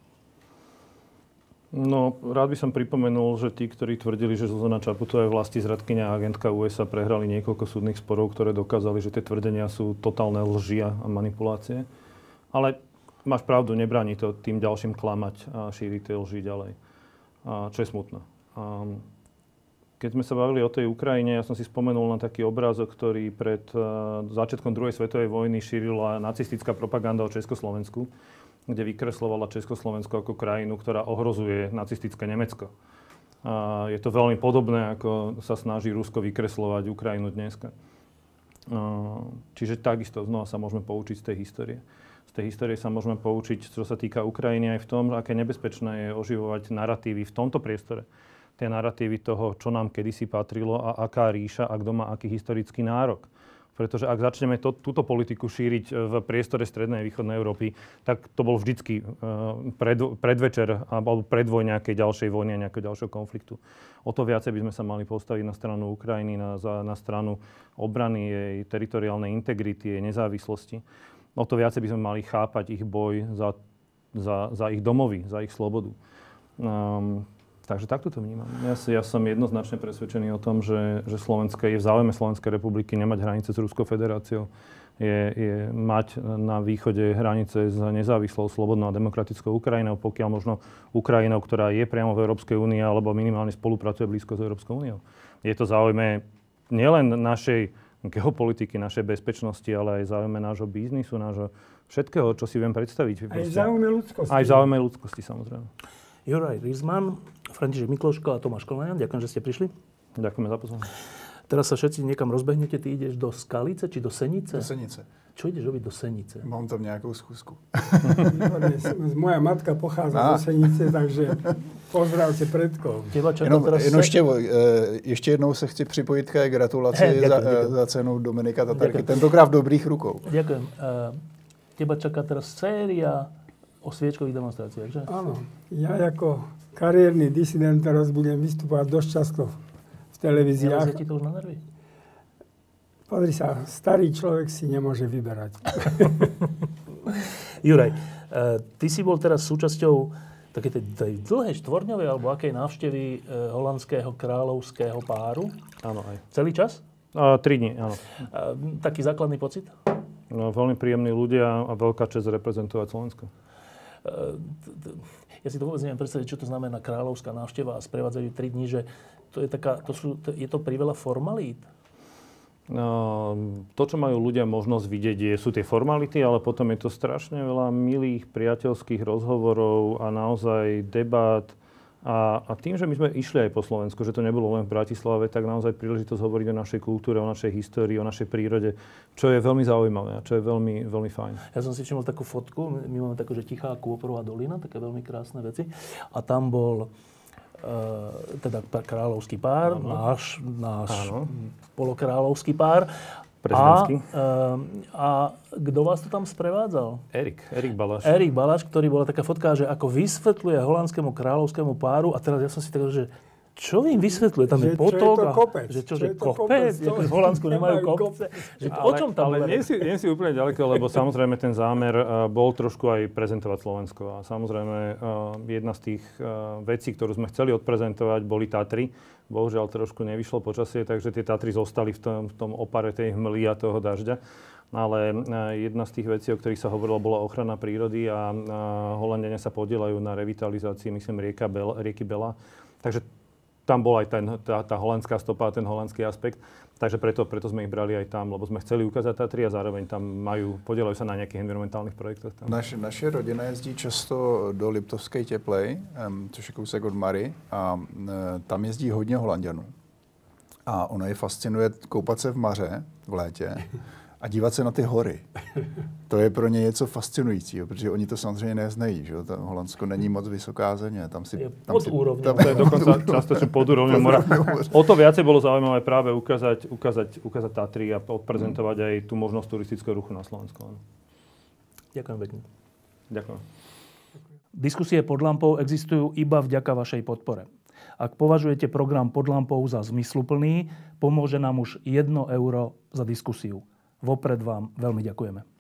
No, rád by som pripomenul, že tí, ktorí tvrdili, že Zuzana Čaputová je vlastizradkyňa a agentka ú es á, prehrali niekoľko súdnych sporov, ktoré dokázali, že tie tvrdenia sú totálne lži a manipulácie. Ale máš pravdu, nebráni to tým ďalším klamať a šíriť tie lži ďalej. A čo je smutné. A keď sme sa bavili o tej Ukrajine, ja som si spomenul na taký obrázok, ktorý pred uh, začiatkom druhej svetovej vojny šírila nacistická propaganda o Československu, kde vykreslovala Československo ako krajinu, ktorá ohrozuje nacistické Nemecko. A je to veľmi podobné, ako sa snaží Rusko vykreslovať Ukrajinu dneska. A čiže takisto znova sa môžeme poučiť z tej histórie. Z tej histórie sa môžeme poučiť, čo sa týka Ukrajiny, aj v tom, aké nebezpečné je oživovať naratívy v tomto priestore. Tie naratívy toho, čo nám kedysi patrilo a aká ríša a kto má aký historický nárok. Pretože ak začneme to, túto politiku šíriť v priestore strednej a východnej Európy, tak to bol vždycky pred, predvečer alebo predvoj nejakej ďalšej vojny a nejakého ďalšieho konfliktu. O to viacej by sme sa mali postaviť na stranu Ukrajiny, na, na stranu obrany jej teritoriálnej integrity, jej nezávislosti. O to viacej by sme mali chápať ich boj za, za, za ich domovy, za ich slobodu. Um, Takže takto to vnímam. Ja, ja som jednoznačne presvedčený o tom, že, že Slovenska je v záujme Slovenskej republiky nemať hranice s Ruskou federáciou. Je, je mať na východe hranice s nezávislou, slobodnou a demokratickou Ukrajinou, pokiaľ možno Ukrajinou, ktorá je priamo v Európskej únii alebo minimálne spolupracuje blízko s Európskou úniou. Je to v záujme nielen našej geopolitiky, našej bezpečnosti, ale aj v záujme nášho biznisu, nášho všetkého, čo si viem predstaviť. Aj v záujme ľudskosti. Aj v záujme ľudskosti, samozrejme. Juraj Rizman, František Mikloško a Tomáš Kolenian, ďakujem, že ste prišli. Ďakujeme za pozvanie. Teraz sa všetci niekam rozbehnete, ty ideš do Skalice či do Senice? Do Senice. Čo ideš robiť do Senice? Mám tam nejakou skúsku. Moja matka pochádza a. zo Senice, takže pozdravte predkov. Jenom, jenom štěvo, ještě jednou se chci připojit ke gratulaci He, ďakujem, za, ďakujem. za cenu Dominika Tatarky. Tentokrát v dobrých rukou. Ďakujem. Teba čaká teraz séria o sviečkových demonstráciách, že? Áno. Ja ako kariérny disident teraz budem vystupovať dosť často v televíziách. Neleze ti to už na nervy? Pozri sa, starý človek si nemôže vyberať. Juraj, ty si bol teraz súčasťou takej tej, tej dlhej štvorňovej alebo akej návštevy holandského kráľovského páru? Áno, aj. Celý čas? A, tri dni, áno. A, taký základný pocit? No, veľmi príjemní ľudia a veľká česť reprezentovať Slovensko. Ja si to vôbec neviem predstaviť, čo to znamená kráľovská návšteva a sprevádzajú tri dni, že to je, taká, to sú, to, je to priveľa formalít? No, to, čo majú ľudia možnosť vidieť, je, sú tie formality, ale potom je to strašne veľa milých, priateľských rozhovorov a naozaj debát. A, a tým, že my sme išli aj po Slovensku, že to nebolo len v Bratislave, tak naozaj príležitosť hovoriť o našej kultúre, o našej histórii, o našej prírode, čo je veľmi zaujímavé a čo je veľmi, veľmi fajn. Ja som si všimol takú fotku, my máme takú, že Tichá Kôporová dolina, také veľmi krásne veci. A tam bol Uh, teda kráľovský pár, áno. náš, náš polokráľovský pár. Prezidentský. A, uh, a kto vás to tam sprevádzal? Erik, Erik Baláš. Erik Baláš, ktorý bola taká fotka, že ako vysvetľuje holandskému kráľovskému páru. A teraz ja som si tak, že čo im vysvetľuje? Tam je potok. Čo je to kopec? Že čo, čo že kopec? Že v Holandsku nemajú kopce? Že ale, o čom tam ale nie si, nie si úplne ďaleko, lebo samozrejme ten zámer uh, bol trošku aj prezentovať Slovensko. A samozrejme uh, jedna z tých uh, vecí, ktorú sme chceli odprezentovať, boli Tatry. Bohužiaľ trošku nevyšlo počasie, takže tie Tatry zostali v tom, v tom opare tej hmly a toho dažďa. Ale uh, jedna z tých vecí, o ktorých sa hovorilo, bola ochrana prírody a uh, Holanďania sa podieľajú na revitalizácii, myslím, rieka Bel, rieky Bela. Takže tam bola aj ten, tá, tá holandská stopa a ten holandský aspekt. Takže preto, preto sme ich brali aj tam, lebo sme chceli ukázať Tatry a zároveň tam majú, podielajú sa na nejakých environmentálnych projektoch. Tam. Naš, naše rodina jezdí často do Liptovské Teplej, um, což je kousek od Mary, a um, tam jezdí hodně Holanďanů. A ono je fascinuje koupat se v Maře v létě a dívat se na ty hory. To je pro ně něco fascinujícího, protože oni to samozřejmě neznají, že to Holandsko není moc vysoká země. Tam si, je tam pod si, úrovňou. tam, to je dokonca častočne pod úrovňou mora. O to viacej bolo zaujímavé práve ukázať, ukázať, ukázať Tatry a odprezentovať aj tú možnosť turistického ruchu na Slovensku. Ďakujem pekne. Ďakujem. Diskusie pod lampou existujú iba vďaka vašej podpore. Ak považujete program Pod lampou za zmysluplný, pomôže nám už jedno euro za diskusiu. Vopred vám veľmi ďakujeme.